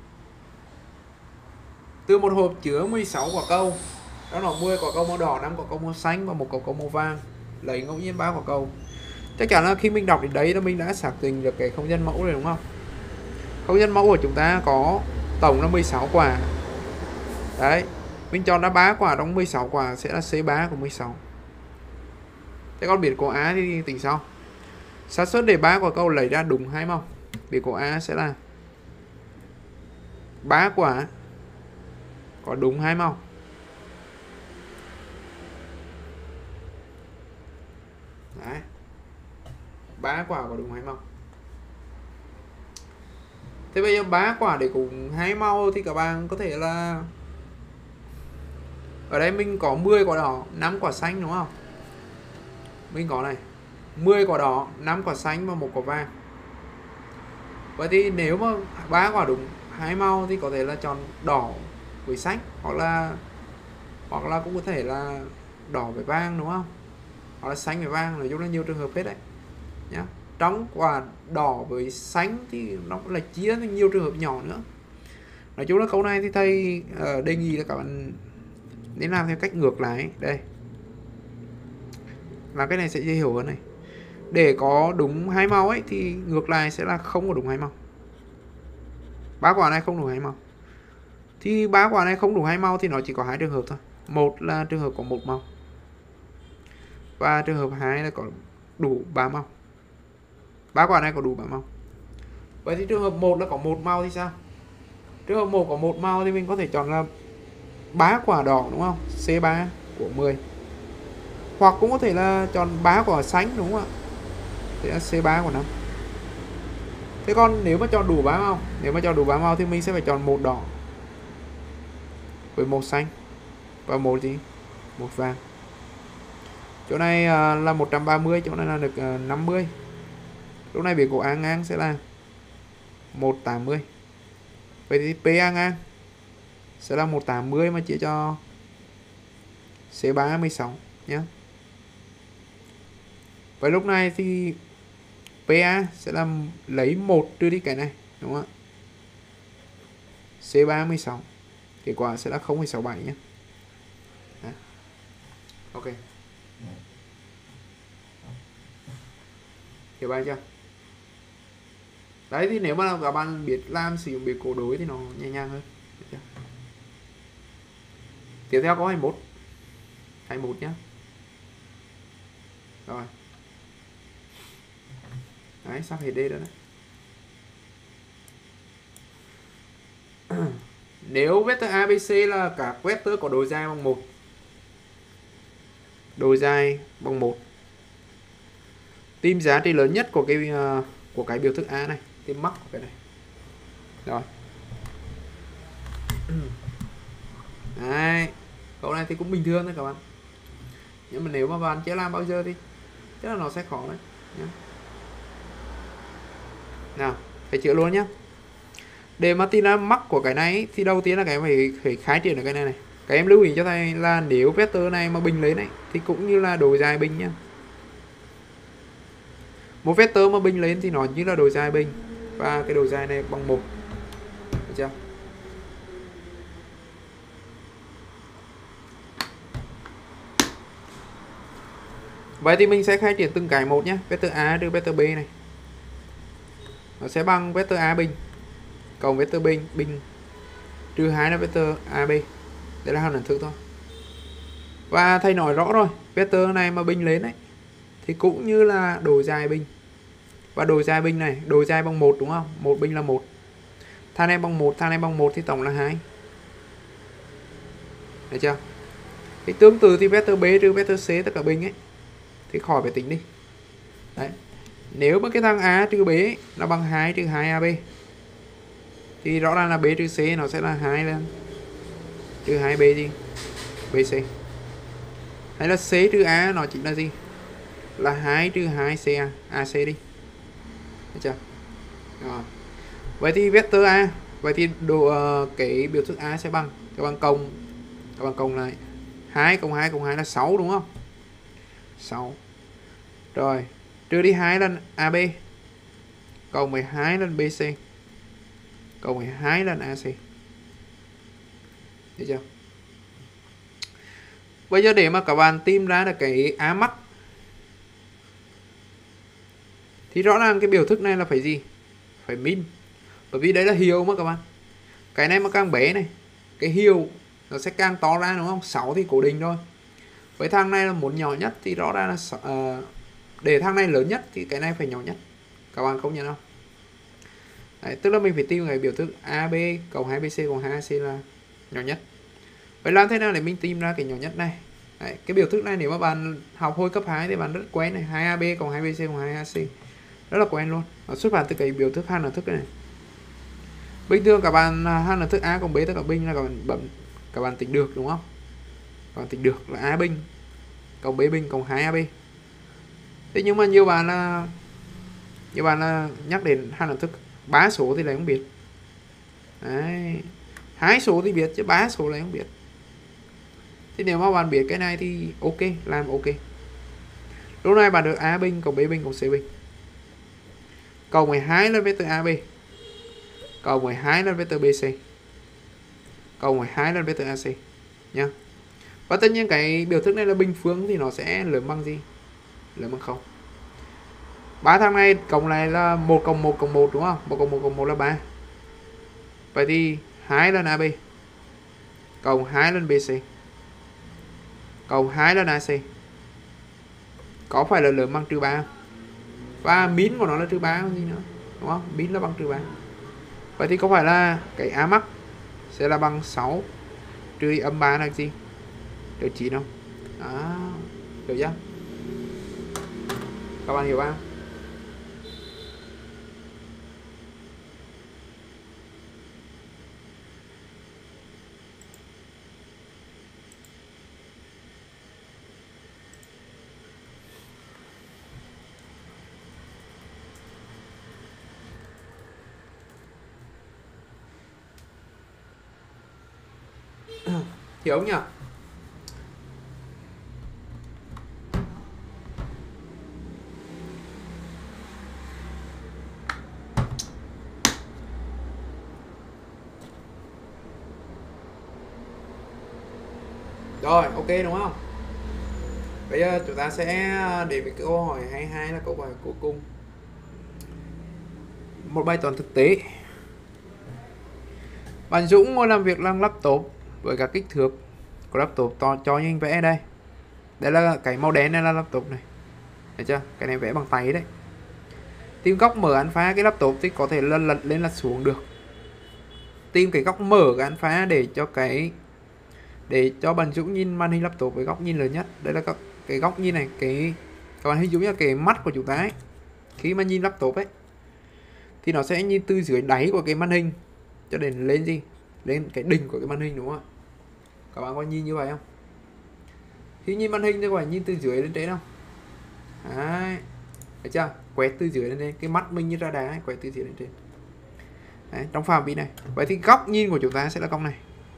Từ một hộp chứa mười sáu quả câu, đó là mười quả câu màu đỏ, năm quả câu màu xanh và một quả câu màu vàng. Lấy ngẫu nhiên ba quả câu. Chắc chắn là khi mình đọc đến đấy là mình đã xác định được cái không gian mẫu rồi, đúng không? Không gian mẫu của chúng ta có tổng là mười sáu quả. Đấy, mình chọn ra ba quả trong mười sáu quả sẽ là C ba của mười sáu. Thế còn biệt của A thì tính sau. Xác suất để ba quả câu lấy ra đúng hai màu. Biệt của A sẽ là ba quả có đúng hai màu. Đấy. ba quả có đúng hai màu. Thế bây giờ ba quả để cùng hai màu thì các bạn có thể là, ở đây mình có mười quả đỏ, năm quả xanh, đúng không? Mình có này, mười quả đỏ, năm quả xanh và một quả vàng. Vậy thì nếu mà ba quả đúng hai màu thì có thể là chọn đỏ với xanh, hoặc là hoặc là cũng có thể là đỏ với vàng, đúng không? Hoặc là xanh với vàng, nói chung là nhiều trường hợp hết đấy nhá. Trong quả đỏ với xanh thì nó cũng là chia thành nhiều trường hợp nhỏ nữa. Nói chung là câu này thì thầy uh, đề nghị là các bạn nên làm theo cách ngược lại. Đây, làm cái này sẽ dễ hiểu hơn này. Để có đúng hai màu ấy thì ngược lại sẽ là không có đúng hai màu. Ba quả này không đúng hai màu. Thì ba quả này không đủ hai màu thì nó chỉ có hai trường hợp thôi. Một là trường hợp có một màu, và trường hợp hai là có đủ ba màu. Ba quả này có đủ ba màu. Vậy thì trường hợp một là có một màu thì sao? Trường hợp một có một màu thì mình có thể chọn là ba quả đỏ, đúng không? C ba của mười. Hoặc cũng có thể là chọn ba quả xanh, đúng không ạ? Thế là C ba của năm. Thế còn nếu mà chọn đủ ba màu, nếu mà chọn đủ ba màu thì mình sẽ phải chọn một đỏ với một xanh và một gì? Một vàng. Chỗ này uh, là một trăm ba mươi, chỗ này là được uh, năm mươi. Lúc này biệt của A ngang sẽ là một trăm tám mươi. Vậy thì P A ngang sẽ là một trăm tám mươi mà chia cho C ba mười sáu nhé. Vậy lúc này thì pê a sẽ là lấy một trừ đi cái này, đúng không ạ? xê ba mươi sáu. Kết quả sẽ là không phẩy sáu bảy nhé. Đấy. Ok. Hiểu bài chưa? Đấy thì nếu mà các bạn biết làm sử dụng biểu cố đối thì nó nhẹ nhàng hơn. Tiếp theo có hai mươi mốt. hai mươi mốt nhé. Rồi. Đấy, sắp hết đây đó đấy. Nếu vector a bê xê là các vector có độ dài bằng một, độ dài bằng một, tìm giá trị lớn nhất của cái uh, của cái biểu thức A này, tìm mắc của cái này. Rồi. Đấy. Câu này thì cũng bình thường thôi các bạn. Nhưng mà nếu mà bạn chưa làm bao giờ thì chắc là nó sẽ khó đấy nhé. Nào, phải chữa luôn nhé. Để mà tìm ra mắc của cái này thì đầu tiên là cái em phải, phải khai triển được cái này này. Các em lưu ý cho thầy là nếu vector này mà bình lên này thì cũng như là độ dài bình nhá. Một vector mà bình lên thì nó như là độ dài bình, và cái độ dài này bằng một. Được chưa? Vậy thì mình sẽ khai triển từng cái một nhé. Vector A trừ vector B này, nó sẽ bằng vector A bình cộng vector bình bình trừ hai là vector a bê. Đây là hai lần thức thôi. Và thầy nói rõ rồi, vector này mà bình lên đấy thì cũng như là độ dài bình. Và độ dài bình này, độ dài bằng một đúng không? Một bình là một. Thang này bằng một, thang này bằng một thì tổng là hai. Được chưa? Thì tương tự thì vector B trừ vector C tất cả bình ấy thì khỏi phải tính đi. Đấy. Nếu mà cái thằng A trừ B ấy, nó bằng hai trừ hai a bê thì rõ ràng là B trừ C nó sẽ là hai lên trừ hai B gì? bê xê. Hay là C trừ A nó chính là gì? Là hai trừ hai C A, a xê đi. Được chưa? Rồi. Vậy thì vector A, vậy thì độ uh, cái biểu thức A sẽ bằng các bằng cộng các bằng cộng lại hai cộng hai cộng hai là sáu đúng không? sáu. Rồi, trừ đi hai lần a bê cộng mười hai lần bê xê cộng mười hai lần a xê. Được chưa? Bây giờ để mà các bạn tìm ra được cái A max thì rõ ràng cái biểu thức này là phải gì? Phải min. Bởi vì đấy là hiệu mà các bạn. Cái này mà càng bé này, cái hiệu nó sẽ càng to ra đúng không? sáu thì cố định thôi. Với thằng này là muốn nhỏ nhất thì rõ ràng là uh, để thằng này lớn nhất thì cái này phải nhỏ nhất. Các bạn không nhận không? Đấy, tức là mình phải tìm cái biểu thức a bê cộng hai bê xê cộng hai a xê là nhỏ nhất. Vậy làm thế nào để mình tìm ra cái nhỏ nhất này? Đấy, cái biểu thức này nếu mà bạn học hồi cấp hai thì bạn rất quen này, hai a bê cộng hai bê xê cộng hai a xê. Rất là quen luôn. Nó xuất phát từ cái biểu thức hai lần thức này. Bình thường các bạn hai lần thức A cộng B tất cả bình là các bạn bấm các bạn tính được đúng không? Các bạn tính được là A bình cộng B bình cộng hai a bê. Thế nhưng mà nhiều bạn là nhiều bạn là nhắc đến hai lần thức ba số thì lại không biết. Đấy. Hai số thì biết chứ ba số lại không biết. Thì nếu mà bạn biết cái này thì ok, làm ok. Lúc này bạn được A bình cộng B bình cộng C bình cộng mười hai lên vector a bê cộng mười hai lên vector bê xê cộng mười hai lên vector a xê nhá. Và tất nhiên cái biểu thức này là bình phương thì nó sẽ lớn bằng gì? Lớn bằng không. Ba thằng này cộng lại là một cộng một cộng một đúng không? một cộng một cộng một là ba. Vậy thì hai lần a bê cộng hai lần bê xê cộng hai lần a xê có phải là lớn bằng trừ ba không? Và min của nó là trừ ba gì nữa, đúng không? Min là bằng trừ ba. Vậy thì có phải là cái A max sẽ là bằng sáu trừ âm ba là gì? Trừ chín không? Đó, hiểu chưa? Các bạn hiểu không? Hiểu không nhỉ? Rồi, ok đúng không? Bây giờ chúng ta sẽ đến với câu hỏi hai mươi hai là câu hỏi cuối cùng. Một bài toán thực tế. Bạn Dũng ngồi làm việc làm laptop với các kích thước của laptop to cho như anh vẽ đây. Đây là cái màu đen này là laptop này. Thấy chưa? Cái này vẽ bằng tay đấy. Tìm góc mở alpha cái laptop thì có thể lật lật lên lật xuống được. Tìm cái góc mở cái alpha để cho cái để cho bạn Dũng nhìn màn hình laptop với góc nhìn lớn nhất. Đây là các cái góc nhìn này, cái các bạn hình dung như cái mắt của chúng ta ấy. Khi mà nhìn laptop ấy thì nó sẽ nhìn từ dưới đáy của cái màn hình cho đến lên gì? Lên cái đỉnh của cái màn hình đúng không ạ? Các bạn có nhìn như vậy không? Khi nhìn màn hình thì phải nhìn từ dưới lên trên không? Đấy. Thấy chưa? Quét từ dưới lên trên, cái mắt mình như ra đá ấy, quét từ dưới lên trên. Đấy, trong phạm vi này. Vậy thì góc nhìn của chúng ta sẽ là góc này.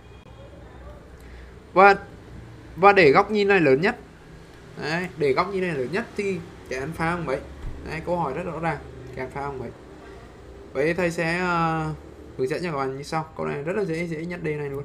Và và để góc nhìn này lớn nhất. Đấy, để góc nhìn này lớn nhất thì cái alpha bằng mấy? Đấy, câu hỏi rất rõ ràng. Cái alpha bằng mấy? Vậy thầy sẽ uh, hướng dẫn cho các bạn như sau. Câu này rất là dễ dễ nhất đề này luôn.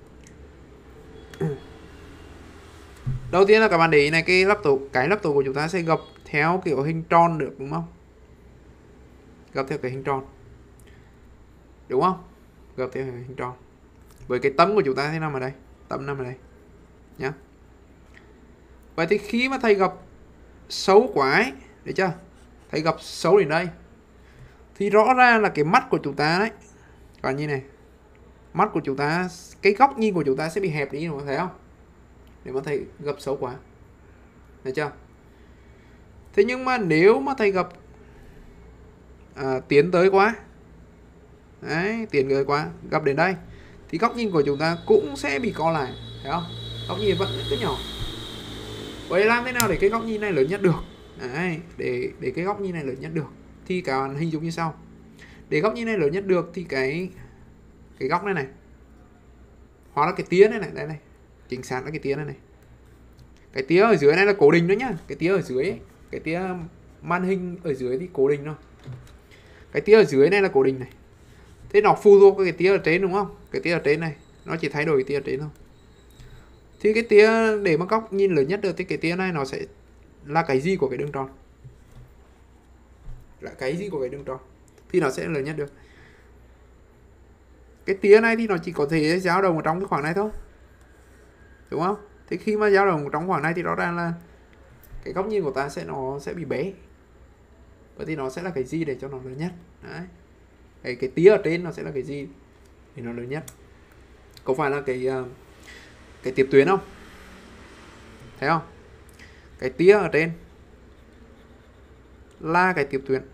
Đầu tiên là các bạn để ý này, cái laptop cái laptop của chúng ta sẽ gập theo kiểu hình tròn được đúng không? Gập theo cái hình tròn. Đúng không? Gập theo hình tròn. Với cái tấm của chúng ta sẽ nằm ở đây, tấm nằm ở đây. Nhá. Vậy thì khi mà thầy gập xấu quá ấy, được chưa? Thầy gập xấu đến đây thì rõ ràng là cái mắt của chúng ta đấy. Còn như này. Mắt của chúng ta, cái góc nhìn của chúng ta sẽ bị hẹp đi, thấy không? Nếu mà thầy gập xấu quá. Được chưa? Thế nhưng mà nếu mà thầy gập à, tiến tới quá. Đấy, tiến tới quá, gập đến đây thì góc nhìn của chúng ta cũng sẽ bị co lại, thấy không? Góc nhìn vẫn rất nhỏ. Vậy làm thế nào để cái góc nhìn này lớn nhất được? Đấy, để để cái góc nhìn này lớn nhất được thì các bạn hình dung như sau. Để góc nhìn này lớn nhất được thì cái cái góc này này, hoặc là cái tía này này, đây này, chính xác là cái tía này này. Cái tía ở dưới này là cố định đó nhá. Cái tía ở dưới ấy, cái tía màn hình ở dưới thì cố định thôi. Cái tía ở dưới này là cố định này. Thế nó phụ thuộc cái tía ở trên đúng không? Cái tía ở trên này nó chỉ thay đổi cái tía ở trên thôi. Thì cái tía để mà góc nhìn lớn nhất được thì cái tía này nó sẽ là cái gì của cái đường tròn? Là cái gì của cái đường tròn? Thì nó sẽ lớn nhất được. Cái tía này thì nó chỉ có thể dao động ở trong cái khoảng này thôi. Đúng không? Thế khi mà dao động trong khoảng này thì rõ ràng là cái góc nhìn của ta sẽ nó sẽ bị bé. Vậy thì nó sẽ là cái gì để cho nó lớn nhất? Đấy. Cái, cái tía ở trên nó sẽ là cái gì thì nó lớn nhất? Có phải là cái cái tiếp tuyến không? Thấy không? Cái tía ở trên là cái tiếp tuyến.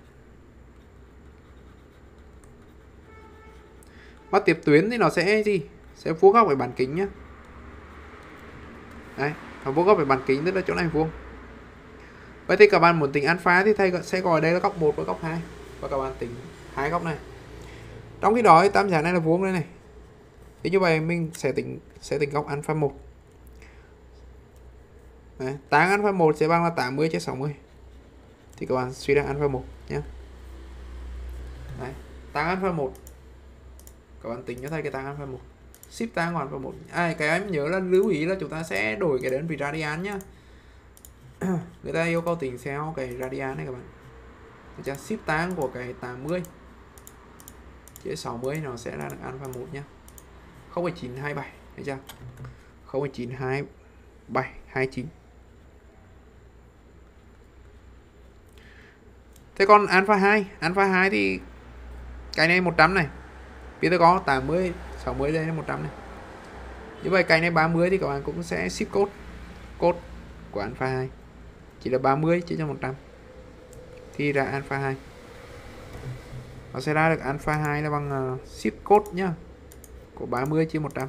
Và tiếp tuyến thì nó sẽ gì? Sẽ vuông góc với bán kính nhá. Đấy, nó vuông góc với bán kính tức là chỗ này vuông. Vậy thì các bạn muốn tính alpha thì thầy sẽ gọi đây là góc một và góc hai. Và các bạn tính hai góc này. Trong khi đó tam giác này là vuông đây này. Thì như vậy mình sẽ tính sẽ tính góc alpha một. Đấy, tan alpha một sẽ bằng là tám mươi chia sáu mươi. Thì các bạn suy ra alpha một nhé. Đấy, tan alpha một. Các bạn tính cho thầy cái tan alpha một. Ship tan hoàn alpha một. Ai cái em nhớ là lưu ý là chúng ta sẽ đổi cái đơn vị radian nhá. Người ta yêu cầu tính theo cái radian này các bạn. Cho ship tan của cái tám mươi chia sáu mươi nó sẽ ra được alpha một nhá. không phẩy chín hai bảy, thấy chưa? không phẩy chín hai bảy hai chín. Thế còn alpha hai, alpha hai thì cái này một trăm này. Bây giờ có tám mươi, sáu mươi lên một trăm này. Như vậy cái này ba mươi thì các bạn cũng sẽ ship code code của alpha hai. Chỉ là ba mươi chia cho một trăm. Thì ra alpha hai. Nó sẽ ra được alpha hai là bằng uh, ship code nhá. Của ba mươi chia một trăm.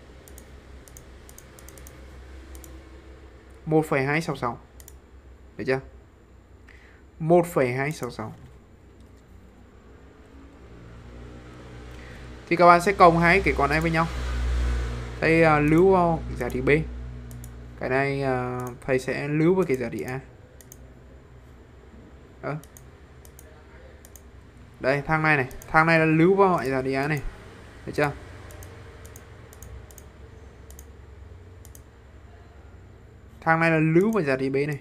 một phẩy hai sáu sáu. Được chưa? một phẩy hai sáu sáu. Thì các bạn sẽ cộng hai cái con này với nhau. Thầy uh, lưu vào giá trị B. Cái này uh, thầy sẽ lưu với cái giá trị A. Đó. Đây, thằng này này. Thằng này là lưu vào giá trị A này. Được chưa? Thằng này là lưu vào giá trị B này.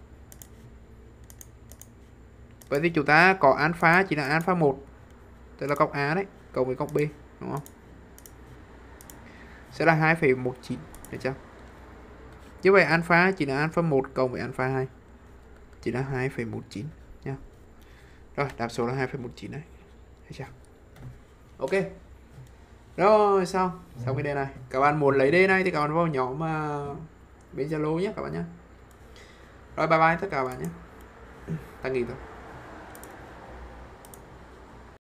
Vậy thì chúng ta có alpha chỉ là alpha một, tức là góc A đấy, cộng với góc B, đúng không? Sẽ là hai phẩy một chín, được chưa? Như vậy alpha chỉ là alpha một cộng với alpha hai, chỉ là hai phẩy một chín nha. Rồi, đáp số là hai phẩy một chín đấy. Được chưa? Ok. Rồi, xong. Xong cái đề này. Các bạn muốn lấy đề này thì các bạn vào nhóm uh, bên Zalo nhé các bạn nhé. Rồi, bye bye tất cả các bạn nhé. Ta nghỉ thôi.